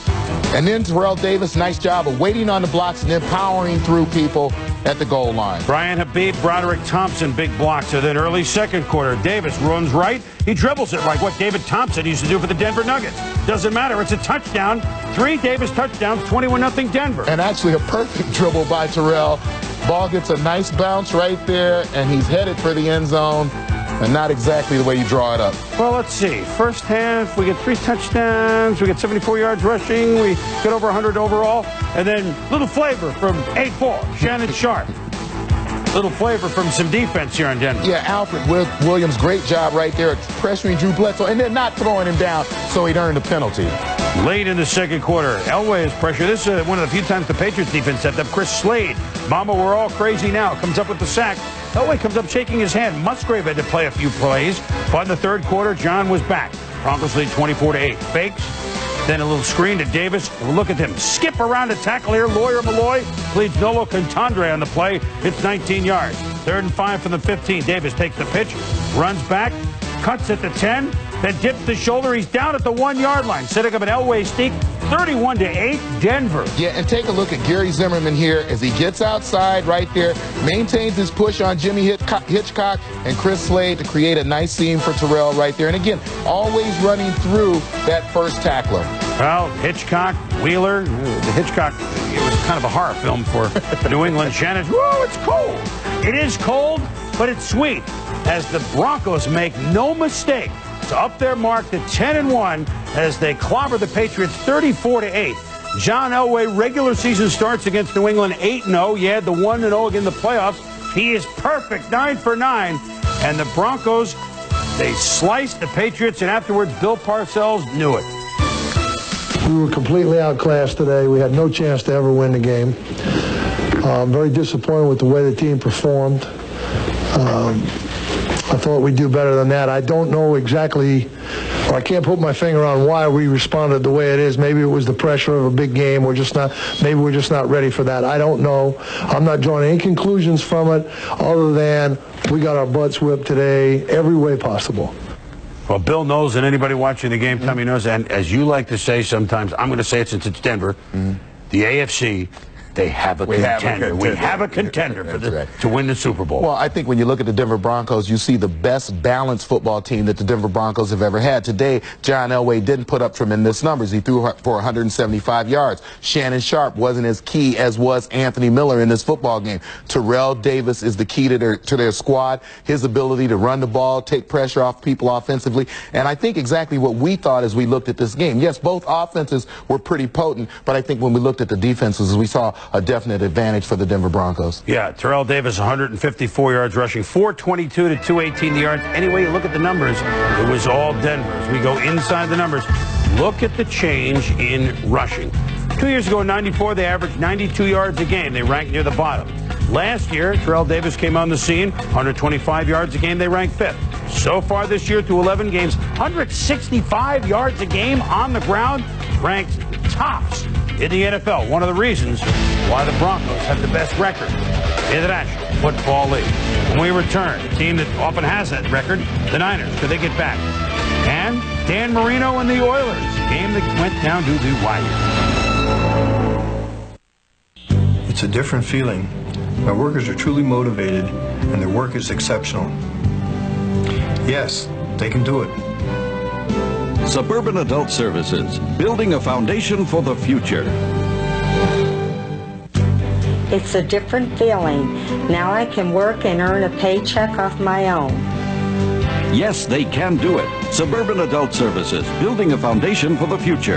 And then Terrell Davis, nice job of waiting on the blocks and then powering through people at the goal line. Brian Habib, Broderick Thompson, big blocks. And then early second quarter, Davis runs right. He dribbles it like what David Thompson used to do for the Denver Nuggets. Doesn't matter. It's a touchdown. Three Davis touchdowns, twenty-one nothing Denver. And actually a perfect dribble by Terrell. Ball gets a nice bounce right there, and he's headed for the end zone. And not exactly the way you draw it up. Well, let's see. First half, we get three touchdowns. We get seventy-four yards rushing. We get over one hundred overall. And then little flavor from eight four, Shannon Sharp. Little flavor from some defense here in Denver. Yeah, Alfred Williams, great job right there pressuring Drew Bledsoe and then not throwing him down so he'd earned a penalty. Late in the second quarter, Elway is pressure. This is uh, one of the few times the Patriots defense stepped up. Chris Slade, Mama, we're all crazy now, comes up with the sack. Elway comes up shaking his hand. Musgrave had to play a few plays. But in the third quarter, John was back. Broncos lead twenty-four to eight. Fakes. Then a little screen to Davis. Look at them skip around a tackle here. Lawyer Malloy leads Nolo Contandre on the play. It's nineteen yards. Third and five from the fifteen. Davis takes the pitch, runs back, cuts at the ten, then dips the shoulder. He's down at the one-yard line, setting up an Elway sneak. thirty-one to eight, Denver. Yeah, and take a look at Gary Zimmerman here as he gets outside right there, maintains his push on Jimmy Hitchcock and Chris Slade to create a nice seam for Terrell right there. And again, always running through that first tackler. Well, Hitchcock, Wheeler, the Hitchcock, it was kind of a horror film for New England. Shannon, whoa, it's cold. It is cold, but it's sweet, as the Broncos make no mistake to up their mark to ten and one as they clobber the Patriots thirty-four to eight. John Elway, regular season starts against New England eight and oh. You had the one and oh again in the playoffs. He is perfect, nine for nine. And the Broncos, they sliced the Patriots, and afterwards Bill Parcells knew it. We were completely outclassed today. We had no chance to ever win the game. Uh, I'm very disappointed with the way the team performed. Um, I thought we'd do better than that. I don't know exactly, or I can't put my finger on why we responded the way it is. Maybe it was the pressure of a big game. We're just not, maybe we're just not ready for that. I don't know. I'm not drawing any conclusions from it other than we got our butts whipped today every way possible. Well, Bill knows, and anybody watching the game, Tommy knows, and as you like to say sometimes, I'm going to say it since it's Denver, mm-hmm. the A F C, they have a, we contender. Have a contender. We have a contender for the, right. to win the Super Bowl. Well, I think when you look at the Denver Broncos, you see the best balanced football team that the Denver Broncos have ever had. Today, John Elway didn't put up tremendous numbers. He threw for one hundred seventy-five yards. Shannon Sharp wasn't as key as was Anthony Miller in this football game. Terrell Davis is the key to their, to their squad, his ability to run the ball, take pressure off people offensively. And I think exactly what we thought as we looked at this game. Yes, both offenses were pretty potent, but I think when we looked at the defenses, we saw a definite advantage for the Denver Broncos. Yeah, Terrell Davis, one hundred fifty-four yards rushing, four twenty-two to two eighteen yards. Anyway, you look at the numbers, it was all Denver. As we go inside the numbers, look at the change in rushing. Two years ago in ninety-four, they averaged ninety-two yards a game. They ranked near the bottom. Last year, Terrell Davis came on the scene, one hundred twenty-five yards a game. They ranked fifth. So far this year, through eleven games, one hundred sixty-five yards a game on the ground, ranked tops in the N F L. One of the reasons why the Broncos have the best record in the National Football League. When we return, a team that often has that record, the Niners, could they get back? And Dan Marino and the Oilers, a game that went down to the wire. It's a different feeling. My workers are truly motivated, and their work is exceptional. Yes, they can do it. Suburban Adult Services, building a foundation for the future. It's a different feeling. Now I can work and earn a paycheck off my own. Yes, they can do it. Suburban Adult Services, building a foundation for the future.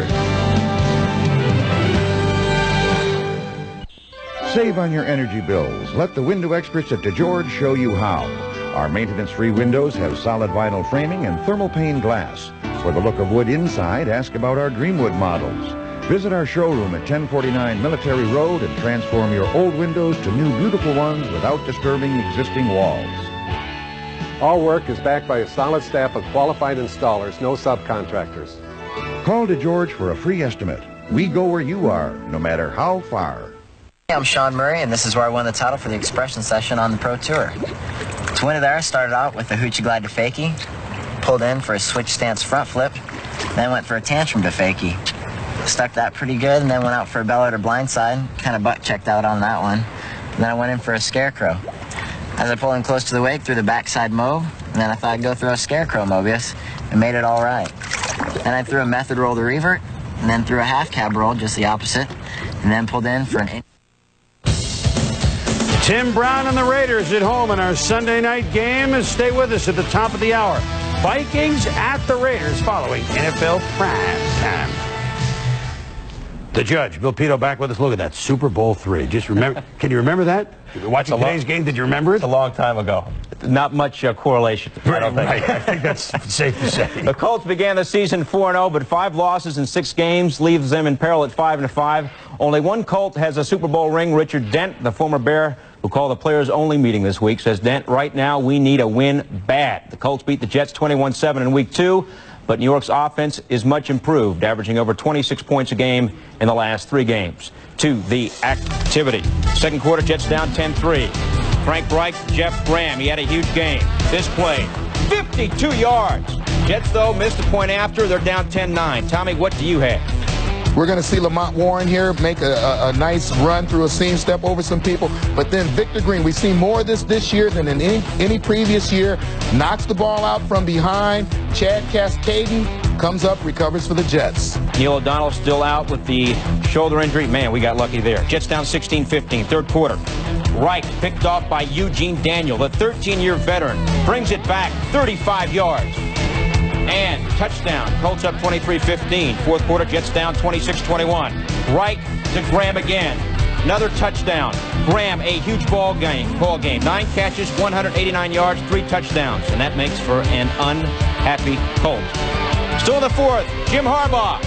Save on your energy bills. Let the window experts at DeGeorge show you how. Our maintenance-free windows have solid vinyl framing and thermal pane glass. For the look of wood inside, ask about our Dreamwood models. Visit our showroom at ten forty-nine Military Road and transform your old windows to new beautiful ones without disturbing existing walls. Our work is backed by a solid staff of qualified installers, no subcontractors. Call DeGeorge for a free estimate. We go where you are, no matter how far. I'm Sean Murray, and this is where I won the title for the Expression session on the Pro Tour. To win it there, I started out with the Hoochie Glide to Fakie, pulled in for a switch stance front flip, then went for a tantrum to Fakie. Stuck that pretty good, and then went out for a bellwether or blindside, kind of butt checked out on that one. And then I went in for a scarecrow. As I pulled in close to the wake, threw the backside mauve, and then I thought I'd go throw a scarecrow Mobius, and made it all right. Then I threw a method roll to revert, and then threw a half cab roll, just the opposite, and then pulled in for an... Tim Brown and the Raiders at home in our Sunday night game. Stay with us at the top of the hour. Vikings at the Raiders following N F L Prime Time. The Judge, Bill Pito, back with us. Look at that, Super Bowl three. Just remember, can you remember that? Watching today's game, did you remember it? It's a long time ago. Not much uh, correlation, I don't think. Right. I think that's safe to say. The Colts began the season four and oh, but five losses in six games leaves them in peril at five and five. Only one Colt has a Super Bowl ring. Richard Dent, the former Bear, who called the players-only meeting this week, says, Dent, right now we need a win bad. The Colts beat the Jets twenty-one seven in week two, but New York's offense is much improved, averaging over twenty-six points a game in the last three games. To the activity. Second quarter, Jets down ten three. Frank Reich, Jeff Graham, he had a huge game. This play, fifty-two yards. Jets, though, missed a point after. They're down ten nine. Tommy, what do you have? We're going to see Lamont Warren here make a, a, a nice run through a seam, step over some people. But then Victor Green, we've seen more of this this year than in any, any previous year. Knocks the ball out from behind. Chad Cascaden comes up, recovers for the Jets. Neil O'Donnell still out with the shoulder injury. Man, we got lucky there. Jets down sixteen fifteen, third quarter. Reich picked off by Eugene Daniel, the thirteen-year veteran. Brings it back, thirty-five yards. And touchdown. Colts up twenty-three fifteen. Fourth quarter, Jets down twenty-six twenty-one. Reich to Graham again. Another touchdown. Graham, a huge ball game. Ball game. Nine catches, one hundred eighty-nine yards, three touchdowns. And that makes for an unhappy Colt. Still in the fourth, Jim Harbaugh.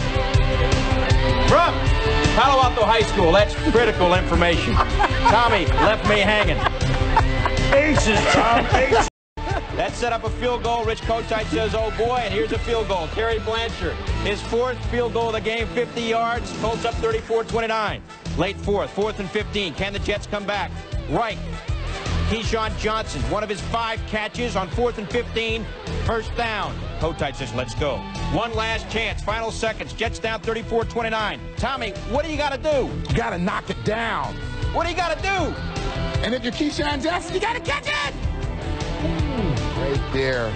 From Palo Alto High School. That's critical information. Tommy left me hanging. Aces, Tom. Aces. That set up a field goal. Rich Kotite says, oh boy, and here's a field goal. Terry Blanchard, his fourth field goal of the game, fifty yards. Colts up thirty-four twenty-nine. Late fourth, fourth and fifteen. Can the Jets come back? Right. Keyshawn Johnson, one of his five catches on fourth and fifteen. First down. Kotite says, let's go. One last chance, final seconds. Jets down thirty-four twenty-nine. Tommy, what do you got to do? You got to knock it down. What do you got to do? And if you're Keyshawn Johnson, you got to catch it. Right there.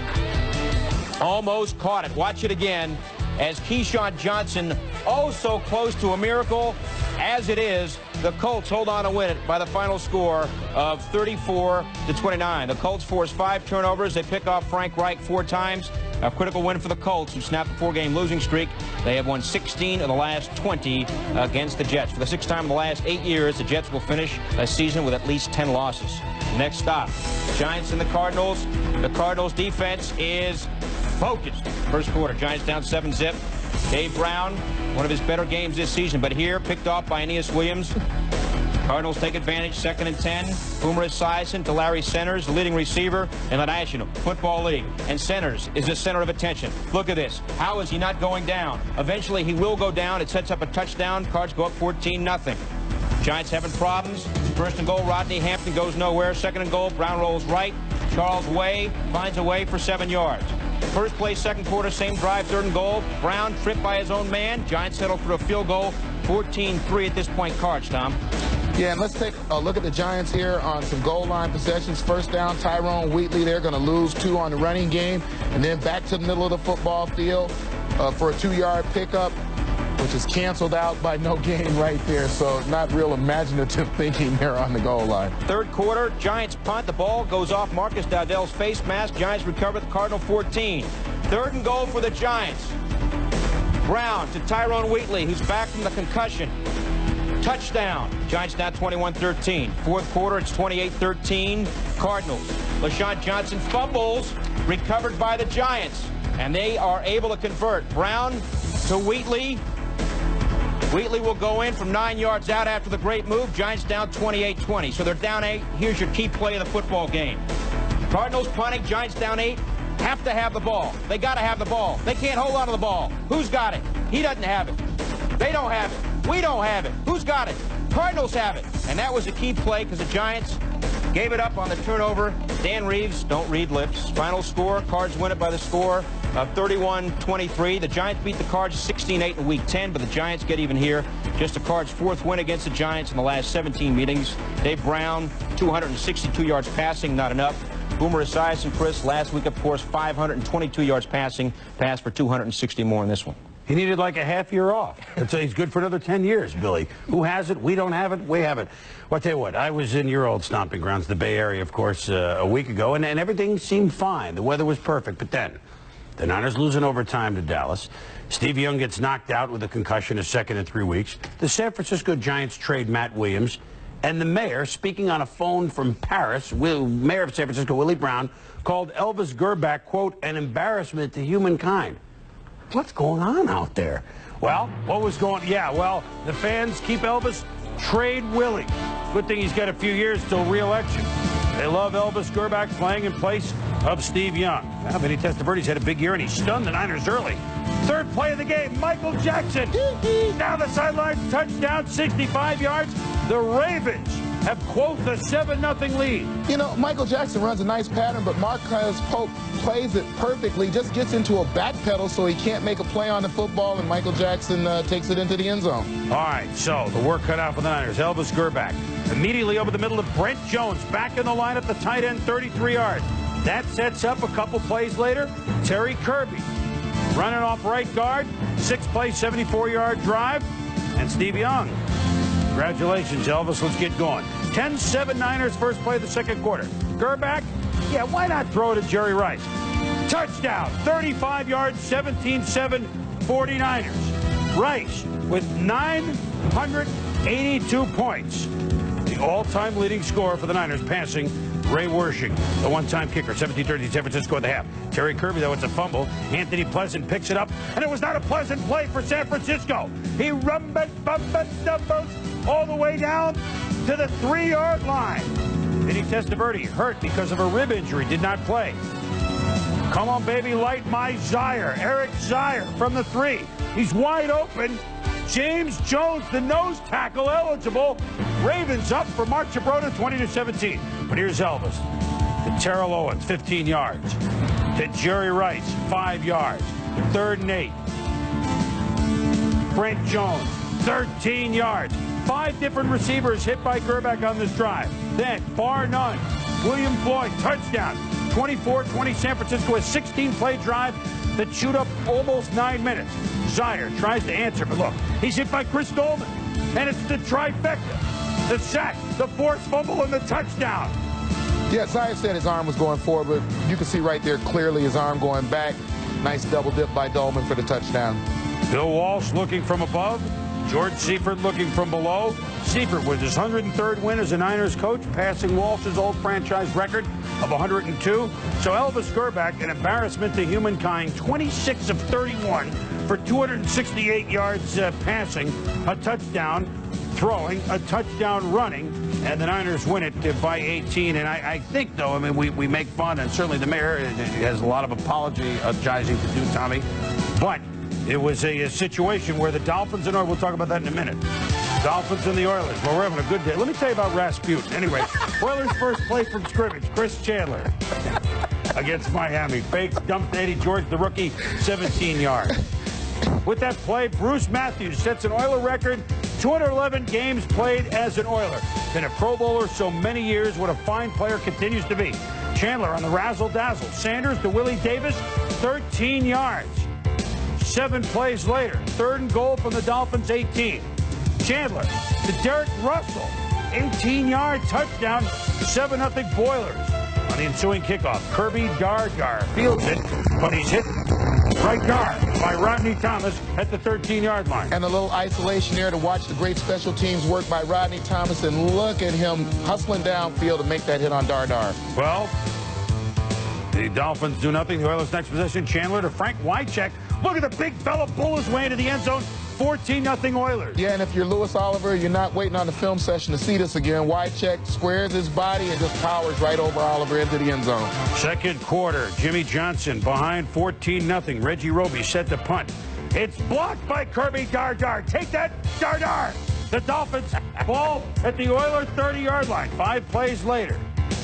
Almost caught it. Watch it again as Keyshawn Johnson, oh so close to a miracle. As it is, the Colts hold on to win it by the final score of thirty-four to twenty-nine. The Colts force five turnovers. They pick off Frank Reich four times. A critical win for the Colts, who snapped a four-game losing streak. They have won sixteen of the last twenty against the Jets. For the sixth time in the last eight years, the Jets will finish a season with at least ten losses. Next stop, Giants and the Cardinals. The Cardinals defense is focused. First quarter, Giants down seven zip. Dave Brown, one of his better games this season, but here picked off by Aeneas Williams. Cardinals take advantage, second and ten. Boomer Esiason to Larry Centers, the leading receiver in the National Football League. And Centers is the center of attention. Look at this. How is he not going down? Eventually he will go down. It sets up a touchdown. Cards go up fourteen nothing. Giants having problems. First and goal, Rodney Hampton goes nowhere. Second and goal, Brown rolls right. Charles Way finds a way for seven yards. First play, second quarter, same drive, third and goal. Brown tripped by his own man. Giants settle for a field goal. fourteen three at this point, Cards, Tom. Yeah, and let's take a look at the Giants here on some goal line possessions. First down, Tyrone Wheatley. They're going to lose two on the running game. And then back to the middle of the football field uh, for a two-yard pickup, which is canceled out by no gain right there. So not real imaginative thinking there on the goal line. Third quarter, Giants punt. The ball goes off Marcus Dowdell's face mask. Giants recover the Cardinal fourteen. Third and goal for the Giants. Brown to Tyrone Wheatley, who's back from the concussion. Touchdown. Giants now twenty-one thirteen. Fourth quarter, it's twenty-eight thirteen. Cardinals. LaShawn Johnson fumbles, recovered by the Giants. And they are able to convert. Brown to Wheatley. Wheatley will go in from nine yards out after the great move. Giants down twenty-eight twenty. So they're down eight. Here's your key play of the football game. Cardinals punting. Giants down eight. Have to have the ball. They got to have the ball. They can't hold on to the ball. Who's got it? He doesn't have it. They don't have it. We don't have it. Who's got it? Cardinals have it. And that was a key play because the Giants gave it up on the turnover. Dan Reeves, don't read lips. Final score, Cards win it by the score of thirty-one twenty-three. The Giants beat the Cards sixteen eight in week ten, but the Giants get even here. Just the Cards' fourth win against the Giants in the last seventeen meetings. Dave Brown, two hundred sixty-two yards passing, not enough. Boomer Esiason, Chris, last week, of course, five hundred twenty-two yards passing, passed for two hundred sixty more in this one. He needed like a half year off. So he's good for another ten years, Billy. Who has it? We don't have it. We have it. Well, I'll tell you what, I was in your old stomping grounds, the Bay Area, of course, uh, a week ago, and, and everything seemed fine. The weather was perfect. But then the Niners lose in overtime to Dallas. Steve Young gets knocked out with a concussion, a second in three weeks. The San Francisco Giants trade Matt Williams. And the mayor, speaking on a phone from Paris, Will, Mayor of San Francisco, Willie Brown, called Elvis Grbac, quote, an embarrassment to humankind. What's going on out there? Well, what was going yeah, well, the fans keep Elvis, trade Willie. Good thing he's got a few years till re-election. They love Elvis Grbac playing in place of Steve Young. Now, Vinny Testaverde's had a big year, and he stunned the Niners early. Third play of the game, Michael Jackson. Down the sideline, touchdown, sixty-five yards. The Ravens have, quote, the seven nothing lead. You know, Michael Jackson runs a nice pattern, but Marquez Pope plays it perfectly, just gets into a back pedal so he can't make a play on the football, and Michael Jackson uh, takes it into the end zone. All right, so the work cut out for the Niners. Elvis Grbac immediately over the middle of Brent Jones, back in the line at the tight end, thirty-three yards. That sets up a couple plays later, Terry Kirby running off right guard, six-play, seventy-four yard drive, and Steve Young. Congratulations, Elvis. Let's get going. ten seven Niners, first play of the second quarter. Grbac, yeah, why not throw it to Jerry Rice? Touchdown, thirty-five yards, seventeen seven, forty-niners. Rice with nine hundred eighty-two points. The all-time leading scorer for the Niners, passing Ray Wersching, the one-time kicker, seventeen thirty San Francisco at the half. Terry Kirby, though, it's a fumble. Anthony Pleasant picks it up, and it was not a pleasant play for San Francisco. He rumbled, bumbled, stumbled all the way down to the three-yard line. Vinny Testaverde, hurt because of a rib injury, did not play. Come on, baby, light my Zaire. Eric Zaire from the three. He's wide open. James Jones, the nose tackle, eligible. Ravens up for Mark Gibrota, twenty to seventeen. But here's Elvis. To Terrell Owens, fifteen yards. To Jerry Rice, five yards. Third and eight. Brent Jones, thirteen yards. Five different receivers hit by Grbac on this drive. Then, bar none, William Floyd, touchdown. twenty-four twenty San Francisco, a sixteen-play drive that chewed up almost nine minutes. Zaire tries to answer, but look, he's hit by Chris Dolman. And it's the trifecta. The sack, the forced fumble, and the touchdown. Yeah, Zaire said his arm was going forward, but you can see right there clearly his arm going back. Nice double dip by Dolman for the touchdown. Bill Walsh looking from above. George Seifert looking from below. Seifert with his one hundred third win as a Niners coach, passing Walsh's old franchise record of one hundred two. So Elvis Grbac, an embarrassment to humankind, twenty-six of thirty-one for two hundred sixty-eight yards uh, passing, a touchdown throwing, a touchdown running, and the Niners win it uh, by eighteen. And I, I think, though, I mean, we, we make fun, and certainly the mayor has a lot of apologizing to do, Tommy, but it was a, a situation where the Dolphins, and we'll talk about that in a minute, Dolphins and the Oilers. Well, we're having a good day. Let me tell you about Rasputin. Anyway, Oilers first play from scrimmage. Chris Chandler against Miami. Fakes, dumped Eddie George, the rookie, seventeen yards. With that play, Bruce Matthews sets an Oiler record, two hundred eleven games played as an Oiler. Been a Pro Bowler so many years. What a fine player continues to be. Chandler on the razzle-dazzle. Sanders to Willie Davis, thirteen yards. Seven plays later, third and goal from the Dolphins, eighteen. Chandler to Derek Russell, eighteen-yard touchdown, seven nothing Boilers. On the ensuing kickoff, Kirby Dar-Dar fields it, but he's hit right guard by Rodney Thomas at the thirteen-yard line. And a little isolation there to watch the great special teams work by Rodney Thomas, and look at him hustling downfield to make that hit on Dar-Dar. Well, the Dolphins do nothing. The Oilers' next possession, Chandler to Frank Wycheck. Look at the big fella pull his way into the end zone. fourteen nothing Oilers. Yeah, and if you're Louis Oliver, you're not waiting on the film session to see this again. Wycheck squares his body and just powers right over Oliver into the end zone. Second quarter, Jimmy Johnson behind fourteen nothing. Reggie Roby set to punt. It's blocked by Kirby Dar-Dar. Take that, Dar-Dar. The Dolphins ball at the Oilers' thirty-yard line. Five plays later.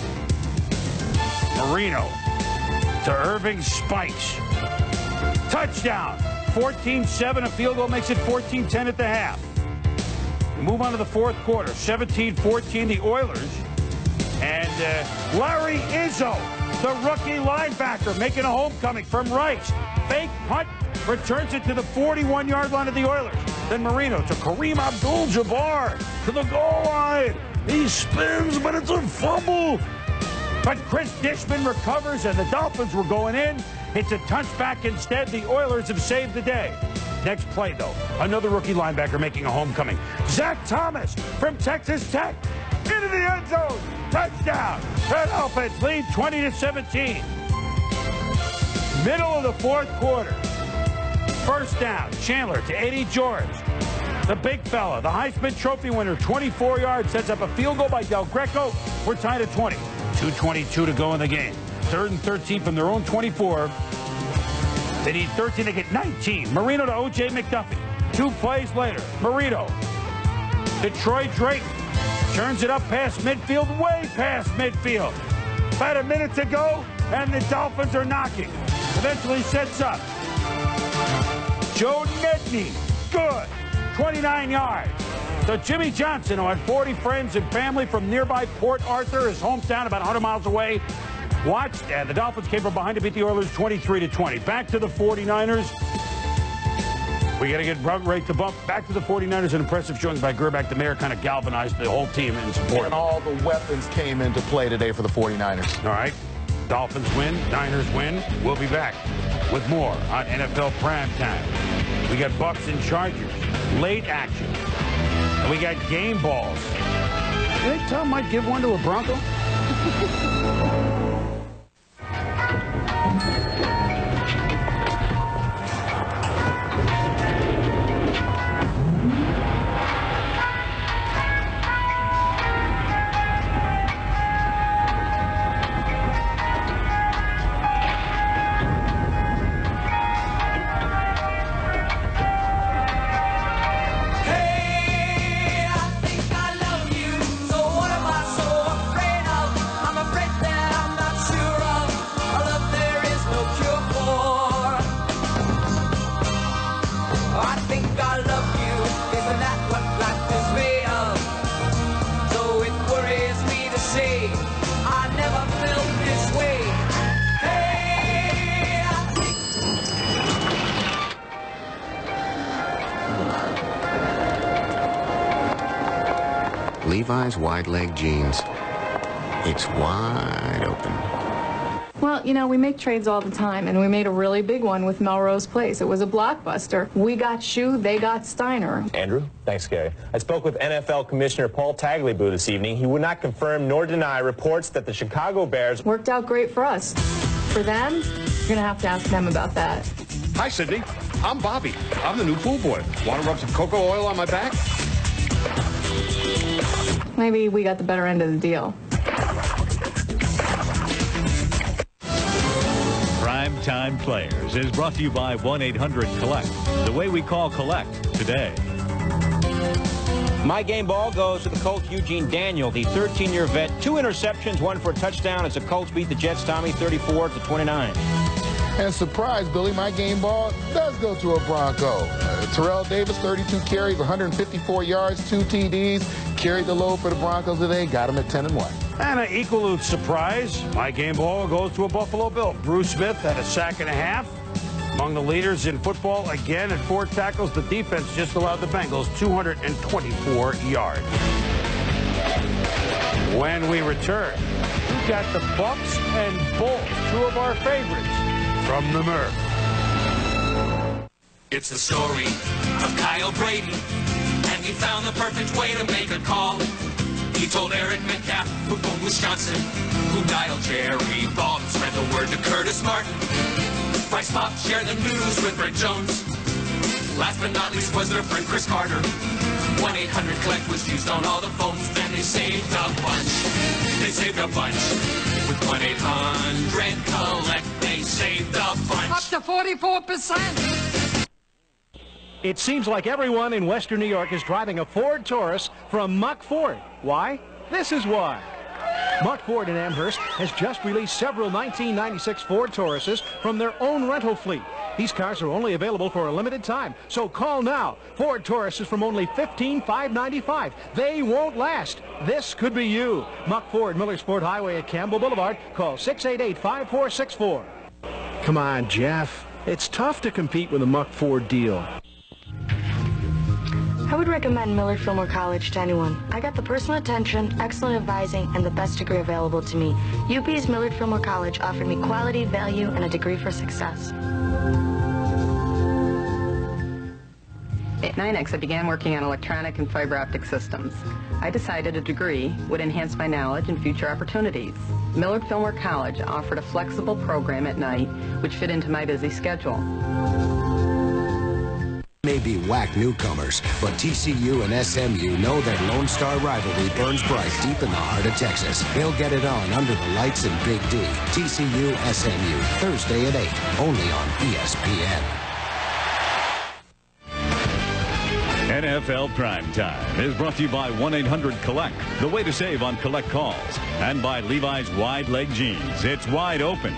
Marino to Irving Spikes. Touchdown. fourteen seven, a field goal makes it fourteen ten at the half. We move on to the fourth quarter, seventeen fourteen, the Oilers. And uh, Larry Izzo, the rookie linebacker, making a homecoming from Rice. Fake punt, returns it to the forty-one-yard line of the Oilers. Then Marino to Kareem Abdul-Jabbar to the goal line. He spins, but it's a fumble. But Chris Dishman recovers, and the Dolphins were going in. It's a touchback instead. The Oilers have saved the day. Next play, though, another rookie linebacker making a homecoming. Zach Thomas from Texas Tech into the end zone. Touchdown. Red Dolphins lead twenty to seventeen. Middle of the fourth quarter. First down, Chandler to Eddie George. The big fella, the Heisman Trophy winner, twenty-four yards, sets up a field goal by Del Greco. We're tied at twenty. two twenty-two to go in the game. Third and thirteen from their own twenty-four. They need thirteen to get nineteen. Marino to O J McDuffie. Two plays later, Marino to Troy Drake. Turns it up past midfield, way past midfield. About a minute to go, and the Dolphins are knocking. Eventually sets up. Joe Nedney, good. twenty-nine yards. So Jimmy Johnson, who had forty friends and family from nearby Port Arthur, his hometown about one hundred miles away, watched, and the Dolphins came from behind to beat the Oilers twenty-three to twenty. Back to the forty-niners. We got to get right to bump. Back to the forty-niners. An impressive showing by Gerback. The mayor kind of galvanized the whole team in support. And all the weapons came into play today for the forty-niners. All right. Dolphins win. Niners win. We'll be back with more on N F L Primetime. We got Bucks and Chargers. Late action. And we got game balls. You think Tom might give one to a Bronco? Levi's wide leg jeans. It's wide open. Well, you know, we make trades all the time, and we made a really big one with Melrose Place. It was a blockbuster. We got Shoe, they got Steiner. Andrew? Thanks, Gary. I spoke with N F L Commissioner Paul Tagliabue this evening. He would not confirm nor deny reports that the Chicago Bears... Worked out great for us. For them, you're going to have to ask them about that. Hi, Sydney. I'm Bobby. I'm the new pool boy. Want to rub some cocoa oil on my back? Maybe we got the better end of the deal. Primetime Players is brought to you by one eight hundred collect. The way we call collect today. My game ball goes to the Colts' Eugene Daniel, the thirteen-year vet. Two interceptions, one for a touchdown as the Colts beat the Jets, Tommy, thirty-four to twenty-nine. And surprise, Billy, my game ball does go to a Bronco. Uh, Terrell Davis, thirty-two carries, one hundred fifty-four yards, two T Ds. Carried the load for the Broncos today. Got them at ten and one. And an equal surprise, my game ball goes to a Buffalo Bill. Bruce Smith had a sack and a half. Among the leaders in football, again at four tackles, the defense just allowed the Bengals two hundred twenty-four yards. When we return, we've got the Bucks and Bulls, two of our favorites from the Murph. It's the story of Kyle Brady, and he found the perfect way to make a call. He told Eric Metcalf, who phoned Wisconsin, who dialed Jerry Bob, spread the word to Curtis Martin. Bryce Pop shared the news with Brett Jones. Last but not least was their friend Chris Carter. one eight hundred collect was used on all the phones, then they saved a bunch. They saved a bunch. With one eight hundred collect, they saved a bunch. Up to forty-four percent. It seems like everyone in Western New York is driving a Ford Taurus from Muck Ford. Why? This is why. Muck Ford in Amherst has just released several nineteen ninety-six Ford Tauruses from their own rental fleet. These cars are only available for a limited time, so call now. Ford Tauruses from only fifteen thousand five hundred ninety-five dollars. They won't last. This could be you. Muck Ford, Millersport Highway at Campbell Boulevard. Call six eight eight, five four six four. Come on, Jeff. It's tough to compete with a Muck Ford deal. I would recommend Millard Fillmore College to anyone. I got the personal attention, excellent advising, and the best degree available to me. U P's Millard Fillmore College offered me quality, value, and a degree for success. At NYNEX, I began working on electronic and fiber optic systems. I decided a degree would enhance my knowledge and future opportunities. Millard Fillmore College offered a flexible program at night, which fit into my busy schedule. May be whack newcomers, but T C U and S M U know that Lone Star rivalry burns bright deep in the heart of Texas. They'll get it on under the lights in Big D. T C U, S M U, Thursday at eight, only on E S P N. N F L Primetime is brought to you by one eight hundred collect, the way to save on collect calls, and by Levi's Wide Leg Jeans. It's wide open.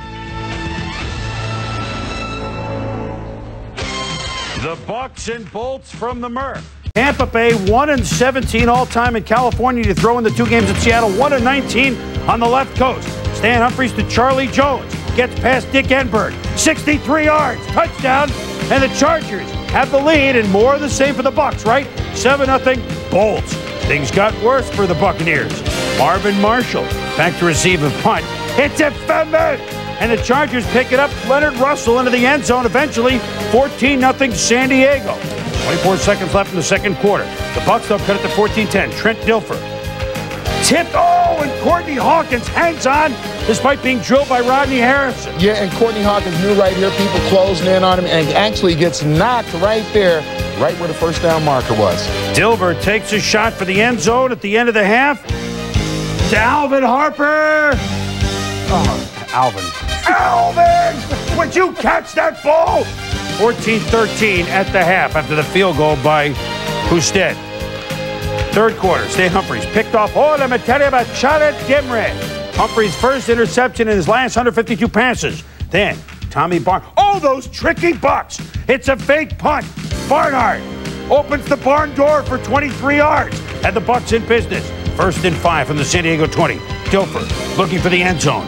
The Bucks and Bolts from the Murph. Tampa Bay one and seventeen all-time in California. You throw in the two games in Seattle, one and nineteen on the left coast. Stan Humphries to Charlie Jones. Gets past Dick Enberg. sixty-three yards, touchdown, and the Chargers have the lead, and more of the same for the Bucks, right? seven nothing Bolts. Things got worse for the Buccaneers. Marvin Marshall back to receive a punt. It's ephemeral, and the Chargers pick it up. Leonard Russell into the end zone. Eventually, fourteen nothing San Diego. twenty-four seconds left in the second quarter. The Bucks don't cut it to fourteen ten. Trent Dilfer tipped. Oh, and Courtney Hawkins hangs on despite being drilled by Rodney Harrison. Yeah, and Courtney Hawkins knew right here, people closing in on him, and actually gets knocked right there, right where the first down marker was. Dilfer takes a shot for the end zone at the end of the half. To Alvin Harper. Oh, Alvin. Alvin! Would you catch that ball? fourteen thirteen at the half after the field goal by Husted. Third quarter, Stan Humphries picked off all the materia Chalet Dimre. Humphries' first interception in his last one hundred fifty-two passes. Then, Tommy Barn. Oh, those tricky Bucks. It's a fake punt. Barnhart opens the barn door for twenty-three yards. And the Bucks in business. First and five from the San Diego twenty. Dilfer looking for the end zone.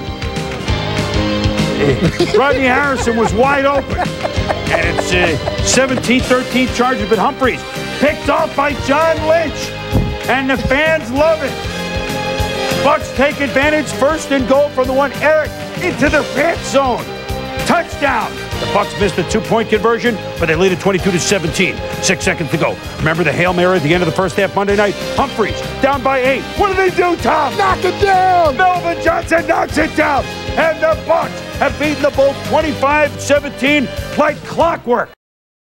Rodney Harrison was wide open. And it's uh, seventeen thirteen Chargers, but Humphries picked off by John Lynch. And the fans love it. Bucks take advantage. First and goal from the one. Eric into the red zone. Touchdown. The Bucks missed a two-point conversion, but they lead at twenty-two to seventeen. Six seconds to go. Remember the Hail Mary at the end of the first half Monday night? Humphries down by eight. What do they do, Tom? Knock it down. Melvin Johnson knocks it down. And the Bucks have beaten the Bolts twenty-five seventeen like clockwork.